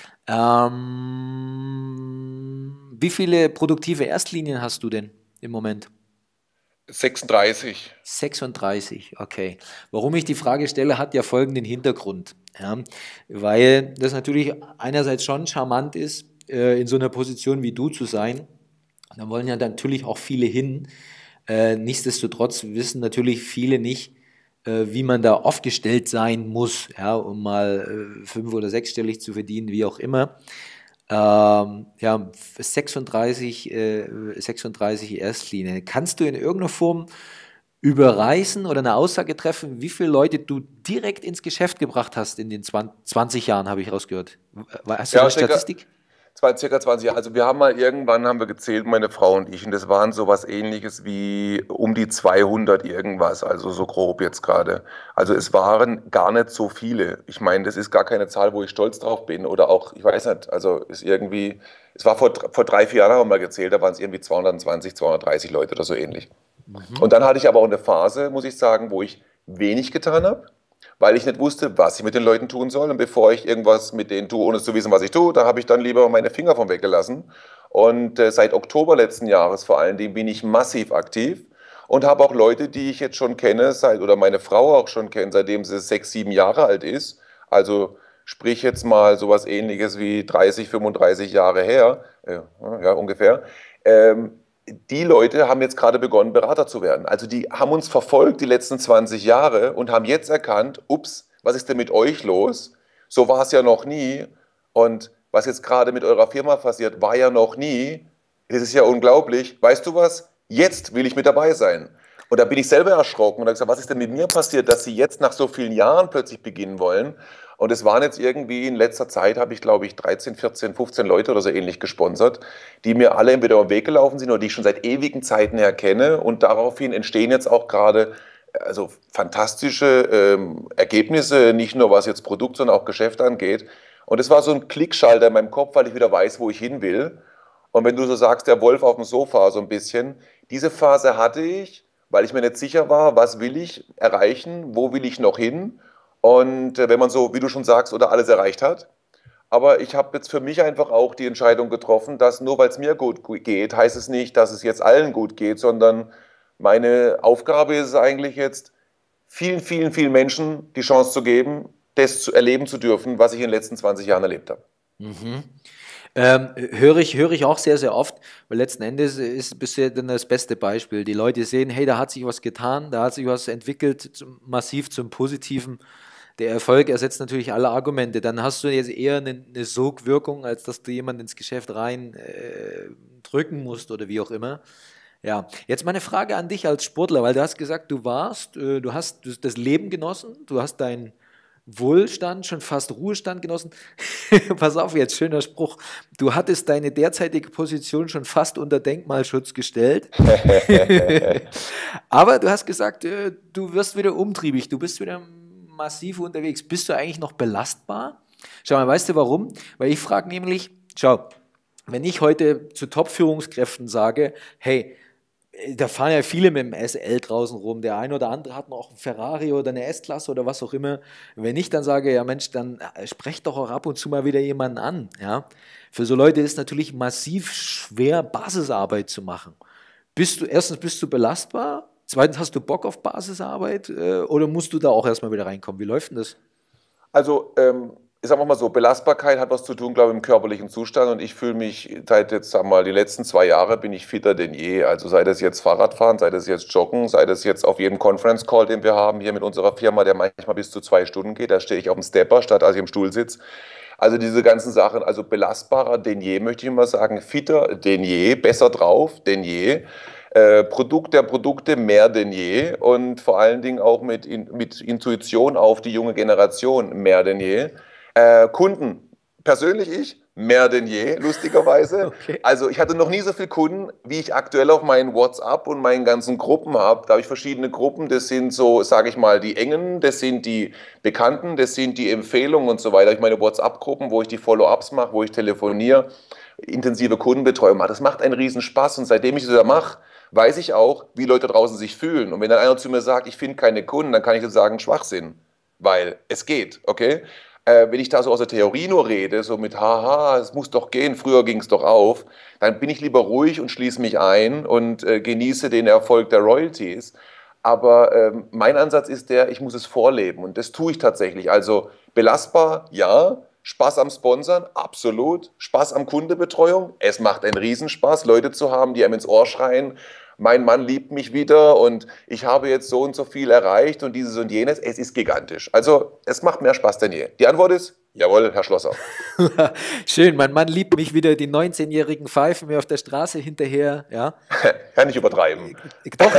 Ähm, wie viele produktive Erstlinien hast du denn im Moment? sechsunddreißig. sechsunddreißig, okay. Warum ich die Frage stelle, hat ja folgenden Hintergrund. Ja, weil das natürlich einerseits schon charmant ist, äh, in so einer Position wie du zu sein. Da wollen ja natürlich auch viele hin. Äh, nichtsdestotrotz wissen natürlich viele nicht, äh, wie man da aufgestellt sein muss, ja, um mal äh, fünf- oder sechsstellig zu verdienen, wie auch immer. Ähm, ja, sechsunddreißig, äh, sechsunddreißig Erstlinien. Kannst du in irgendeiner Form überreißen oder eine Aussage treffen, wie viele Leute du direkt ins Geschäft gebracht hast in den zwanzig Jahren, habe ich rausgehört? Hast du da Ja, eine circa, Statistik? zwei, circa zwanzig Jahre. Also wir haben mal irgendwann, haben wir gezählt, meine Frau und ich, und das waren so was Ähnliches wie um die zweihundert irgendwas, also so grob jetzt gerade. Also es waren gar nicht so viele. Ich meine, das ist gar keine Zahl, wo ich stolz drauf bin oder auch, ich weiß nicht, also ist irgendwie, es war vor, vor drei, vier Jahren haben wir mal gezählt, da waren es irgendwie zweihundertzwanzig, zweihundertdreißig Leute oder so ähnlich. Und Mhm. dann hatte ich aber auch eine Phase, muss ich sagen, wo ich wenig getan habe, weil ich nicht wusste, was ich mit den Leuten tun soll. Und bevor ich irgendwas mit denen tue, ohne zu wissen, was ich tue, da habe ich dann lieber meine Finger von weggelassen. Und äh, seit Oktober letzten Jahres vor allen Dingen bin ich massiv aktiv und habe auch Leute, die ich jetzt schon kenne, seit, oder meine Frau auch schon kennt, seitdem sie sechs, sieben Jahre alt ist. Also sprich jetzt mal sowas Ähnliches wie dreißig, fünfunddreißig Jahre her, äh, ja ungefähr. Ähm, Die Leute haben jetzt gerade begonnen, Berater zu werden. Also die haben uns verfolgt die letzten zwanzig Jahre und haben jetzt erkannt, ups, was ist denn mit euch los? So war es ja noch nie. Und was jetzt gerade mit eurer Firma passiert, war ja noch nie. Das ist ja unglaublich. Weißt du was? Jetzt will ich mit dabei sein. Und da bin ich selber erschrocken und habe gesagt, was ist denn mit mir passiert, dass sie jetzt nach so vielen Jahren plötzlich beginnen wollen? Und es waren jetzt irgendwie in letzter Zeit, habe ich glaube ich dreizehn, vierzehn, fünfzehn Leute oder so ähnlich gesponsert, die mir alle entweder über den Weg gelaufen sind oder die ich schon seit ewigen Zeiten her kenne. Und daraufhin entstehen jetzt auch gerade also fantastische ähm, Ergebnisse, nicht nur was jetzt Produkt, sondern auch Geschäft angeht. Und es war so ein Klickschalter in meinem Kopf, weil ich wieder weiß, wo ich hin will. Und wenn du so sagst, der Wolf auf dem Sofa so ein bisschen, diese Phase hatte ich, weil ich mir nicht sicher war, was will ich erreichen, wo will ich noch hin. Und äh, wenn man so, wie du schon sagst, oder alles erreicht hat. Aber ich habe jetzt für mich einfach auch die Entscheidung getroffen, dass nur weil es mir gut geht, heißt es nicht, dass es jetzt allen gut geht, sondern meine Aufgabe ist es eigentlich jetzt, vielen, vielen, vielen Menschen die Chance zu geben, das zu erleben zu dürfen, was ich in den letzten zwanzig Jahren erlebt habe. Mhm. Ähm, höre ich, höre ich auch sehr, sehr oft, weil letzten Endes ist bisher dann das beste Beispiel. Die Leute sehen, hey, da hat sich was getan, da hat sich was entwickelt, zum, massiv zum Positiven. Der Erfolg ersetzt natürlich alle Argumente. Dann hast du jetzt eher eine, eine Sogwirkung, als dass du jemanden ins Geschäft rein äh, drücken musst oder wie auch immer. Ja, jetzt meine Frage an dich als Sportler, weil du hast gesagt, du warst, äh, du hast das Leben genossen, du hast deinen Wohlstand, schon fast Ruhestand genossen. Pass auf jetzt, schöner Spruch. Du hattest deine derzeitige Position schon fast unter Denkmalschutz gestellt. Aber du hast gesagt, äh, du wirst wieder umtriebig, du bist wieder massiv unterwegs. Bist du eigentlich noch belastbar? Schau mal, weißt du warum? Weil ich frage nämlich, schau, wenn ich heute zu Top-Führungskräften sage, hey, da fahren ja viele mit dem S L draußen rum. Der eine oder andere hat noch einen Ferrari oder eine S-Klasse oder was auch immer. Wenn ich dann sage, ja Mensch, dann äh, sprecht doch auch ab und zu mal wieder jemanden an. Ja? Für so Leute ist es natürlich massiv schwer, Basisarbeit zu machen. Bist du, erstens bist du belastbar, zweitens hast du Bock auf Basisarbeit äh, oder musst du da auch erstmal wieder reinkommen? Wie läuft denn das? Also, ähm, ich sage mal so, Belastbarkeit hat was zu tun, glaube ich, im körperlichen Zustand. Und ich fühle mich seit jetzt, sag mal, die letzten zwei Jahre bin ich fitter denn je. Also sei das jetzt Fahrradfahren, sei das jetzt Joggen, sei das jetzt auf jedem Conference Call, den wir haben hier mit unserer Firma, der manchmal bis zu zwei Stunden geht. Da stehe ich auf dem Stepper, statt als ich im Stuhl sitze. Also diese ganzen Sachen, also belastbarer denn je, möchte ich mal sagen, fitter denn je, besser drauf denn je. Äh, Produkt der Produkte mehr denn je und vor allen Dingen auch mit, in, mit Intuition auf die junge Generation mehr denn je. Äh, Kunden, persönlich ich, mehr denn je, lustigerweise. Okay. Also ich hatte noch nie so viele Kunden, wie ich aktuell auf meinen WhatsApp und meinen ganzen Gruppen habe. Da habe ich verschiedene Gruppen, das sind so, sage ich mal, die engen, das sind die Bekannten, das sind die Empfehlungen und so weiter. Ich meine WhatsApp-Gruppen, wo ich die Follow-ups mache, wo ich telefoniere, intensive Kundenbetreuung mache. Das macht einen riesen Spaß und seitdem ich das da mache, weiß ich auch, wie Leute draußen sich fühlen. Und wenn dann einer zu mir sagt, ich finde keine Kunden, dann kann ich so sagen, Schwachsinn, weil es geht, okay? Äh, wenn ich da so aus der Theorie nur rede, so mit, haha, es muss doch gehen, früher ging es doch auf, dann bin ich lieber ruhig und schließe mich ein und äh, genieße den Erfolg der Royalties. Aber ähm, mein Ansatz ist der, ich muss es vorleben und das tue ich tatsächlich. Also belastbar, ja, Spaß am Sponsern, absolut. Spaß am Kundenbetreuung. Es macht einen Riesenspaß, Leute zu haben, die einem ins Ohr schreien, mein Mann liebt mich wieder und ich habe jetzt so und so viel erreicht und dieses und jenes. Es ist gigantisch. Also es macht mehr Spaß denn je. Die Antwort ist, jawohl, Herr Schlosser. Schön, mein Mann liebt mich wieder, die neunzehnjährigen pfeifen mir auf der Straße hinterher. Ja. Kann nicht übertreiben. Doch.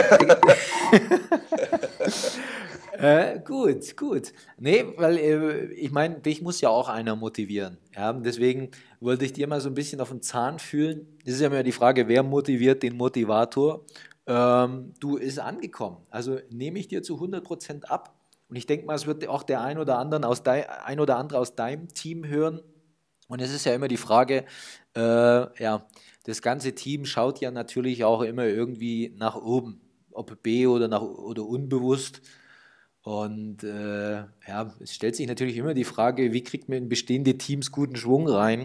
Äh, gut, gut. Nee, weil äh, ich meine, dich muss ja auch einer motivieren. Ja? Deswegen wollte ich dir mal so ein bisschen auf den Zahn fühlen. Das ist ja immer die Frage, wer motiviert den Motivator? Ähm, du ist angekommen. Also nehme ich dir zu hundert Prozent ab. Und ich denke mal, es wird auch der ein oder, anderen aus dei, ein oder andere aus deinem Team hören. Und es ist ja immer die Frage, äh, ja, das ganze Team schaut ja natürlich auch immer irgendwie nach oben, ob B oder, nach, oder unbewusst. Und äh, ja, es stellt sich natürlich immer die Frage, wie kriegt man in bestehende Teams guten Schwung rein?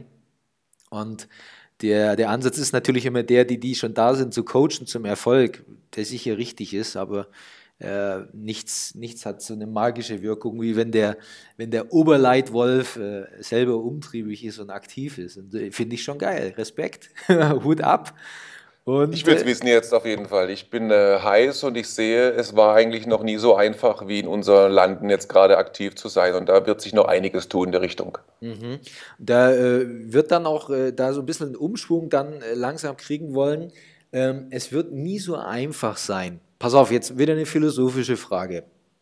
Und der, der Ansatz ist natürlich immer der, die, die schon da sind, zu coachen zum Erfolg, der sicher richtig ist, aber äh, nichts, nichts hat so eine magische Wirkung, wie wenn der, wenn der Oberleitwolf äh, selber umtriebig ist und aktiv ist. Und äh, finde ich schon geil. Respekt, Hut ab. Ich Und will es äh, wissen jetzt auf jeden Fall. Ich bin äh, heiß und ich sehe, es war eigentlich noch nie so einfach, wie in unser Landen jetzt gerade aktiv zu sein. Und da wird sich noch einiges tun in der Richtung. Mhm. Da äh, wird dann auch äh, da so ein bisschen einen Umschwung dann äh, langsam kriegen wollen. Ähm, es wird nie so einfach sein. Pass auf, jetzt wieder eine philosophische Frage.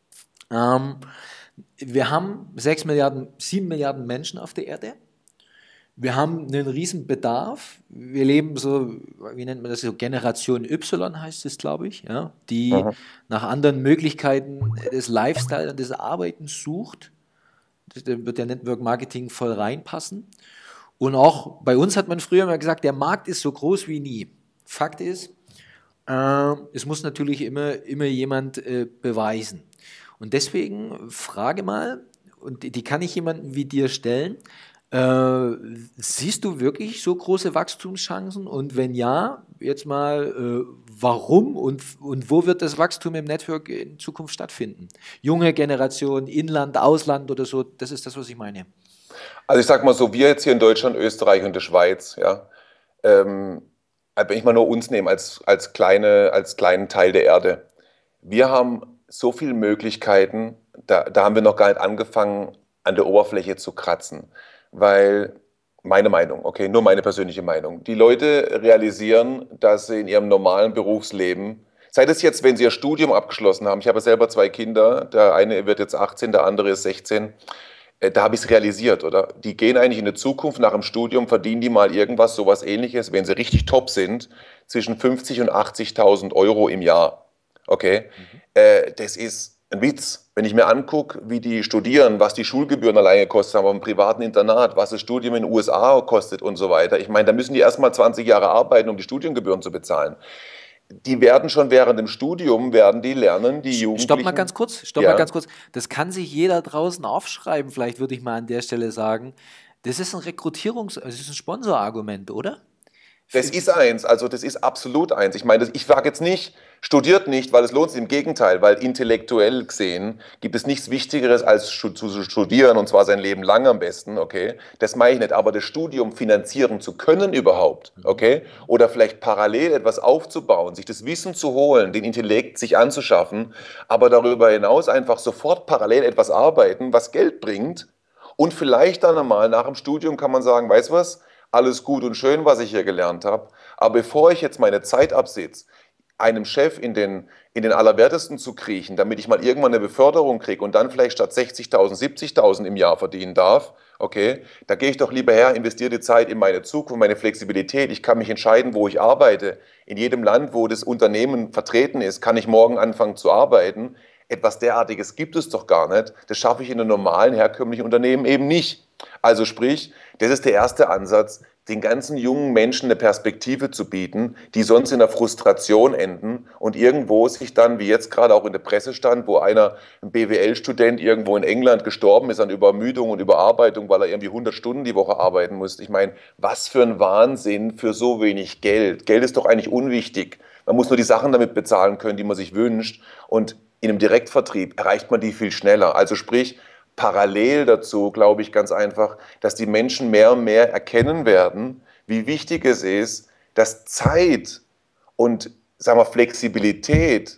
Ähm, wir haben sechs Milliarden, sieben Milliarden Menschen auf der Erde. Wir haben einen riesen Bedarf. Wir leben so, wie nennt man das so, Generation Y heißt es, glaube ich, ja, die Mhm. nach anderen Möglichkeiten des Lifestyle und des Arbeitens sucht. Da wird der Network Marketing voll reinpassen. Und auch bei uns hat man früher mal gesagt, der Markt ist so groß wie nie. Fakt ist, äh, es muss natürlich immer, immer jemand äh, beweisen. Und deswegen frage mal, und die, die kann ich jemandem wie dir stellen, äh, siehst du wirklich so große Wachstumschancen? Und wenn ja, jetzt mal, äh, warum und, und wo wird das Wachstum im Network in Zukunft stattfinden? Junge Generation, Inland, Ausland oder so, das ist das, was ich meine. Also ich sag mal so, wir jetzt hier in Deutschland, Österreich und der Schweiz, ja, ähm, wenn ich mal nur uns nehme als, als, kleine, als kleinen Teil der Erde. Wir haben so viele Möglichkeiten, da, da haben wir noch gar nicht angefangen, an der Oberfläche zu kratzen. Weil, meine Meinung, okay, nur meine persönliche Meinung, die Leute realisieren, dass sie in ihrem normalen Berufsleben, sei das jetzt, wenn sie ihr Studium abgeschlossen haben, ich habe selber zwei Kinder, der eine wird jetzt achtzehn, der andere ist sechzehn, äh, da habe ich es realisiert, oder? Die gehen eigentlich in die Zukunft, nach dem Studium verdienen die mal irgendwas, sowas ähnliches, wenn sie richtig top sind, zwischen fünfzig und achtzigtausend Euro im Jahr. Okay? Mhm. Äh, das ist ein Witz. Wenn ich mir angucke, wie die studieren, was die Schulgebühren alleine gekostet haben auf einem privaten Internat, was das Studium in den U S A kostet und so weiter. Ich meine, da müssen die erst mal zwanzig Jahre arbeiten, um die Studiengebühren zu bezahlen. Die werden schon während dem Studium, werden die lernen, die Stopp mal ganz Jugendlichen, kurz, stopp mal ja. ganz kurz. Das kann sich jeder draußen aufschreiben, vielleicht würde ich mal an der Stelle sagen. Das ist ein Rekrutierungs-, das ist ein Sponsorargument, oder? Das ist eins, also das ist absolut eins. Ich meine, das, ich sage jetzt nicht, studiert nicht, weil es lohnt sich. Im Gegenteil, weil intellektuell gesehen gibt es nichts Wichtigeres als zu studieren und zwar sein Leben lang am besten, okay? Das meine ich nicht, aber das Studium finanzieren zu können überhaupt, Mhm. okay? Oder vielleicht parallel etwas aufzubauen, sich das Wissen zu holen, den Intellekt sich anzuschaffen, aber darüber hinaus einfach sofort parallel etwas arbeiten, was Geld bringt und vielleicht dann einmal nach dem Studium kann man sagen, weißt du was? Alles gut und schön, was ich hier gelernt habe. Aber bevor ich jetzt meine Zeit absitze, einem Chef in den, in den Allerwertesten zu kriechen, damit ich mal irgendwann eine Beförderung kriege und dann vielleicht statt sechzigtausend, siebzigtausend im Jahr verdienen darf, okay, da gehe ich doch lieber her, investiere die Zeit in meine Zukunft, meine Flexibilität. Ich kann mich entscheiden, wo ich arbeite. In jedem Land, wo das Unternehmen vertreten ist, kann ich morgen anfangen zu arbeiten. Etwas derartiges gibt es doch gar nicht. Das schaffe ich in einem normalen, herkömmlichen Unternehmen eben nicht. Also sprich, das ist der erste Ansatz, den ganzen jungen Menschen eine Perspektive zu bieten, die sonst in der Frustration enden und irgendwo sich dann, wie jetzt gerade auch in der Presse stand, wo einer, ein B W L-Student irgendwo in England gestorben ist an Übermüdung und Überarbeitung, weil er irgendwie hundert Stunden die Woche arbeiten musste. Ich meine, was für ein Wahnsinn für so wenig Geld. Geld ist doch eigentlich unwichtig. Man muss nur die Sachen damit bezahlen können, die man sich wünscht. Und in einem Direktvertrieb erreicht man die viel schneller. Also sprich, parallel dazu glaube ich ganz einfach, dass die Menschen mehr und mehr erkennen werden, wie wichtig es ist, dass Zeit und sagen wir, Flexibilität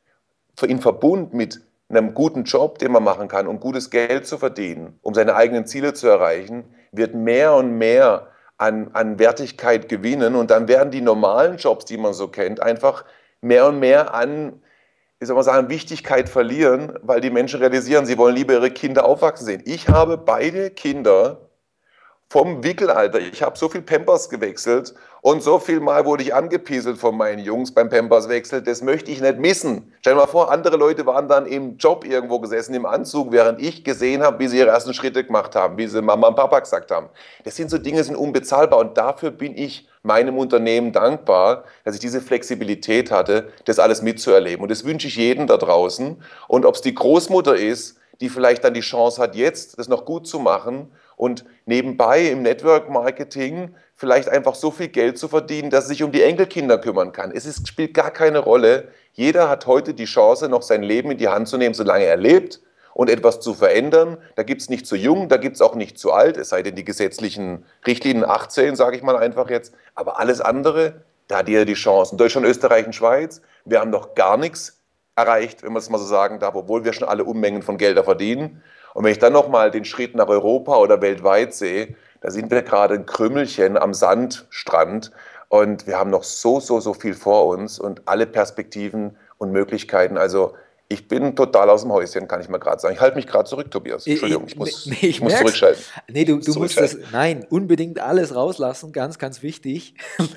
in Verbund mit einem guten Job, den man machen kann, um gutes Geld zu verdienen, um seine eigenen Ziele zu erreichen, wird mehr und mehr an, an Wertigkeit gewinnen. Und dann werden die normalen Jobs, die man so kennt, einfach mehr und mehr an, wie soll man sagen, Wichtigkeit verlieren, weil die Menschen realisieren, sie wollen lieber ihre Kinder aufwachsen sehen. Ich habe beide Kinder vom Wickelalter. Ich habe so viel Pampers gewechselt und so viel Mal wurde ich angepieselt von meinen Jungs beim Pampers-Wechsel. Das möchte ich nicht missen. Stell dir mal vor, andere Leute waren dann im Job irgendwo gesessen, im Anzug, während ich gesehen habe, wie sie ihre ersten Schritte gemacht haben, wie sie Mama und Papa gesagt haben. Das sind so Dinge, die sind unbezahlbar und dafür bin ich meinem Unternehmen dankbar, dass ich diese Flexibilität hatte, das alles mitzuerleben. Und das wünsche ich jedem da draußen. Und ob es die Großmutter ist, die vielleicht dann die Chance hat, jetzt das noch gut zu machen und nebenbei im Network Marketing vielleicht einfach so viel Geld zu verdienen, dass er sich um die Enkelkinder kümmern kann. Es ist, spielt gar keine Rolle. Jeder hat heute die Chance, noch sein Leben in die Hand zu nehmen, solange er lebt und etwas zu verändern. Da gibt es nicht zu jung, da gibt es auch nicht zu alt, es sei denn die gesetzlichen Richtlinien achtzehn, sage ich mal einfach jetzt. Aber alles andere, da hat jeder die Chance. In Deutschland, Österreich und Schweiz, wir haben noch gar nichts erreicht, wenn man es mal so sagen darf, obwohl wir schon alle Unmengen von Gelder verdienen. Und wenn ich dann nochmal den Schritt nach Europa oder weltweit sehe, da sind wir gerade ein Krümmelchen am Sandstrand und wir haben noch so, so, so viel vor uns und alle Perspektiven und Möglichkeiten. Also ich bin total aus dem Häuschen, kann ich mal gerade sagen. Ich halte mich gerade zurück, Tobias. Entschuldigung, ich muss, nee, ich ich muss zurückschalten. Nee, du, du musst das, nein, unbedingt alles rauslassen, ganz, ganz wichtig.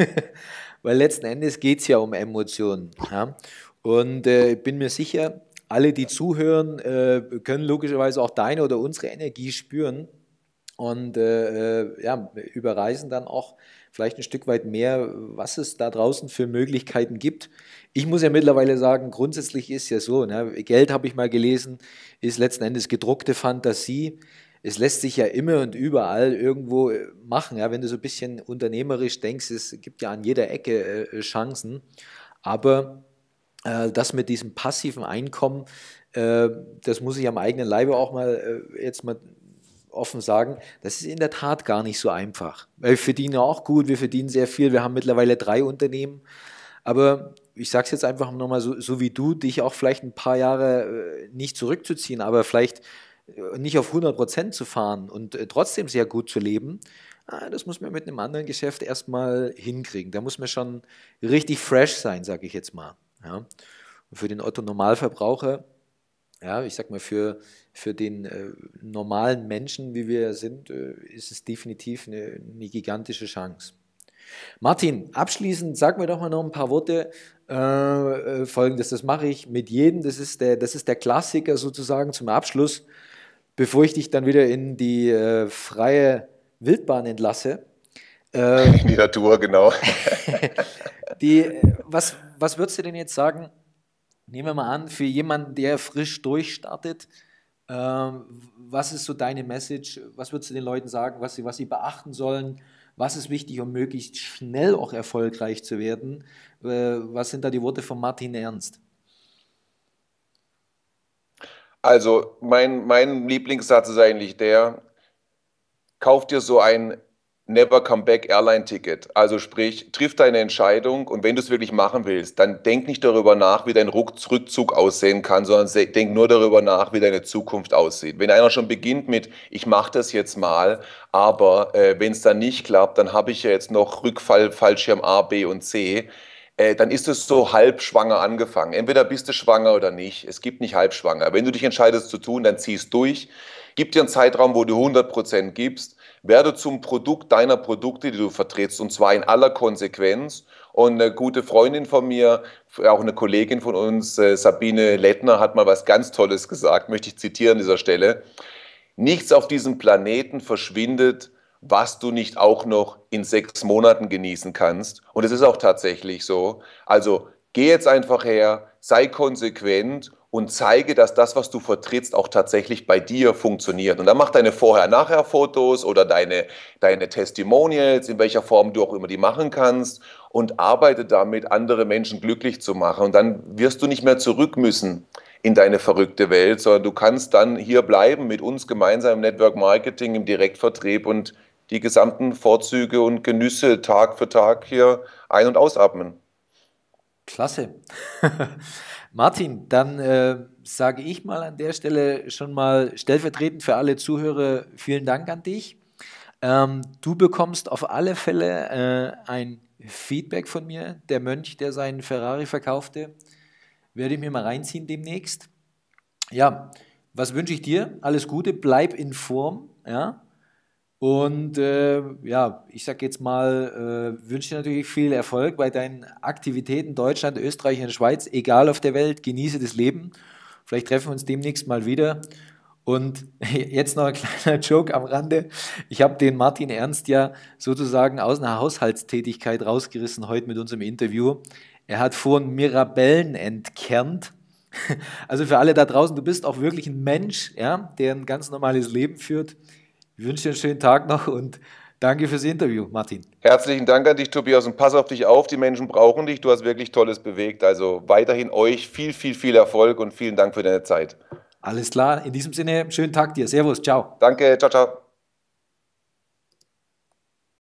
Weil letzten Endes geht es ja um Emotionen. Ja? Und äh, ich bin mir sicher, alle, die zuhören, äh, können logischerweise auch deine oder unsere Energie spüren und äh, ja, überreisen dann auch vielleicht ein Stück weit mehr, was es da draußen für Möglichkeiten gibt. Ich muss ja mittlerweile sagen, grundsätzlich ist ja so, ne, Geld, habe ich mal gelesen, ist letzten Endes gedruckte Fantasie. Es lässt sich ja immer und überall irgendwo machen. Ja, wenn du so ein bisschen unternehmerisch denkst, es gibt ja an jeder Ecke äh, Chancen, aber das mit diesem passiven Einkommen, das muss ich am eigenen Leibe auch mal jetzt mal offen sagen, das ist in der Tat gar nicht so einfach. Wir verdienen auch gut, wir verdienen sehr viel, wir haben mittlerweile drei Unternehmen, aber ich sage es jetzt einfach nochmal so, so wie du, dich auch vielleicht ein paar Jahre nicht zurückzuziehen, aber vielleicht nicht auf hundert Prozent zu fahren und trotzdem sehr gut zu leben, das muss man mit einem anderen Geschäft erstmal hinkriegen. Da muss man schon richtig fresh sein, sage ich jetzt mal. Ja. Und für den Otto-Normalverbraucher, ja, ich sag mal, für, für den äh, normalen Menschen, wie wir sind, äh, ist es definitiv eine, eine gigantische Chance. Martin, abschließend sag mir doch mal noch ein paar Worte. Äh, Folgendes, das mache ich mit jedem, das ist, der, das ist der Klassiker sozusagen zum Abschluss, bevor ich dich dann wieder in die äh, freie Wildbahn entlasse. Äh, in die Natur, genau. die, was, was würdest du denn jetzt sagen, nehmen wir mal an, für jemanden, der frisch durchstartet, äh, was ist so deine Message, was würdest du den Leuten sagen, was sie, was sie beachten sollen, was ist wichtig, um möglichst schnell auch erfolgreich zu werden, äh, was sind da die Worte von Martin Ernst? Also mein, mein Lieblingssatz ist eigentlich der, kauf dir so ein Never Come Back Airline-Ticket. Also sprich, triff deine Entscheidung und wenn du es wirklich machen willst, dann denk nicht darüber nach, wie dein Rückzug aussehen kann, sondern denk nur darüber nach, wie deine Zukunft aussieht. Wenn einer schon beginnt mit, ich mache das jetzt mal, aber äh, wenn es dann nicht klappt, dann habe ich ja jetzt noch Rückfall, Fallschirm A, B und C, äh, dann ist es so halb schwanger angefangen. Entweder bist du schwanger oder nicht. Es gibt nicht halb schwanger. Wenn du dich entscheidest zu tun, dann ziehst durch. Gib dir einen Zeitraum, wo du hundert Prozent gibst. Werde zum Produkt deiner Produkte, die du vertrittst, und zwar in aller Konsequenz. Und eine gute Freundin von mir, auch eine Kollegin von uns, Sabine Lettner, hat mal was ganz Tolles gesagt, möchte ich zitieren an dieser Stelle. Nichts auf diesem Planeten verschwindet, was du nicht auch noch in sechs Monaten genießen kannst. Und es ist auch tatsächlich so. Also geh jetzt einfach her, sei konsequent und zeige, dass das, was du vertrittst, auch tatsächlich bei dir funktioniert. Und dann mach deine Vorher-Nachher-Fotos oder deine, deine Testimonials, in welcher Form du auch immer die machen kannst, und arbeite damit, andere Menschen glücklich zu machen. Und dann wirst du nicht mehr zurück müssen in deine verrückte Welt, sondern du kannst dann hier bleiben mit uns gemeinsam im Network Marketing, im Direktvertrieb und die gesamten Vorzüge und Genüsse Tag für Tag hier ein- und ausatmen. Klasse. Martin, dann äh, sage ich mal an der Stelle schon mal stellvertretend für alle Zuhörer vielen Dank an dich. Ähm, du bekommst auf alle Fälle äh, ein Feedback von mir. Der Mönch, der seinen Ferrari verkaufte, werde ich mir mal reinziehen demnächst. Ja, was wünsche ich dir? Alles Gute, bleib in Form, ja. Und äh, ja, ich sag jetzt mal, äh, wünsche dir natürlich viel Erfolg bei deinen Aktivitäten Deutschland, Österreich und Schweiz, egal auf der Welt, genieße das Leben. Vielleicht treffen wir uns demnächst mal wieder. Und jetzt noch ein kleiner Joke am Rande. Ich habe den Martin Ernst ja sozusagen aus einer Haushaltstätigkeit rausgerissen heute mit unserem Interview. Er hat vorhin Mirabellen entkernt. Also für alle da draußen, du bist auch wirklich ein Mensch, ja, der ein ganz normales Leben führt. Ich wünsche dir einen schönen Tag noch und danke fürs Interview, Martin. Herzlichen Dank an dich, Tobias, und pass auf dich auf. Die Menschen brauchen dich. Du hast wirklich Tolles bewegt. Also weiterhin euch viel, viel, viel Erfolg und vielen Dank für deine Zeit. Alles klar, in diesem Sinne, schönen Tag dir. Servus, ciao. Danke, ciao, ciao.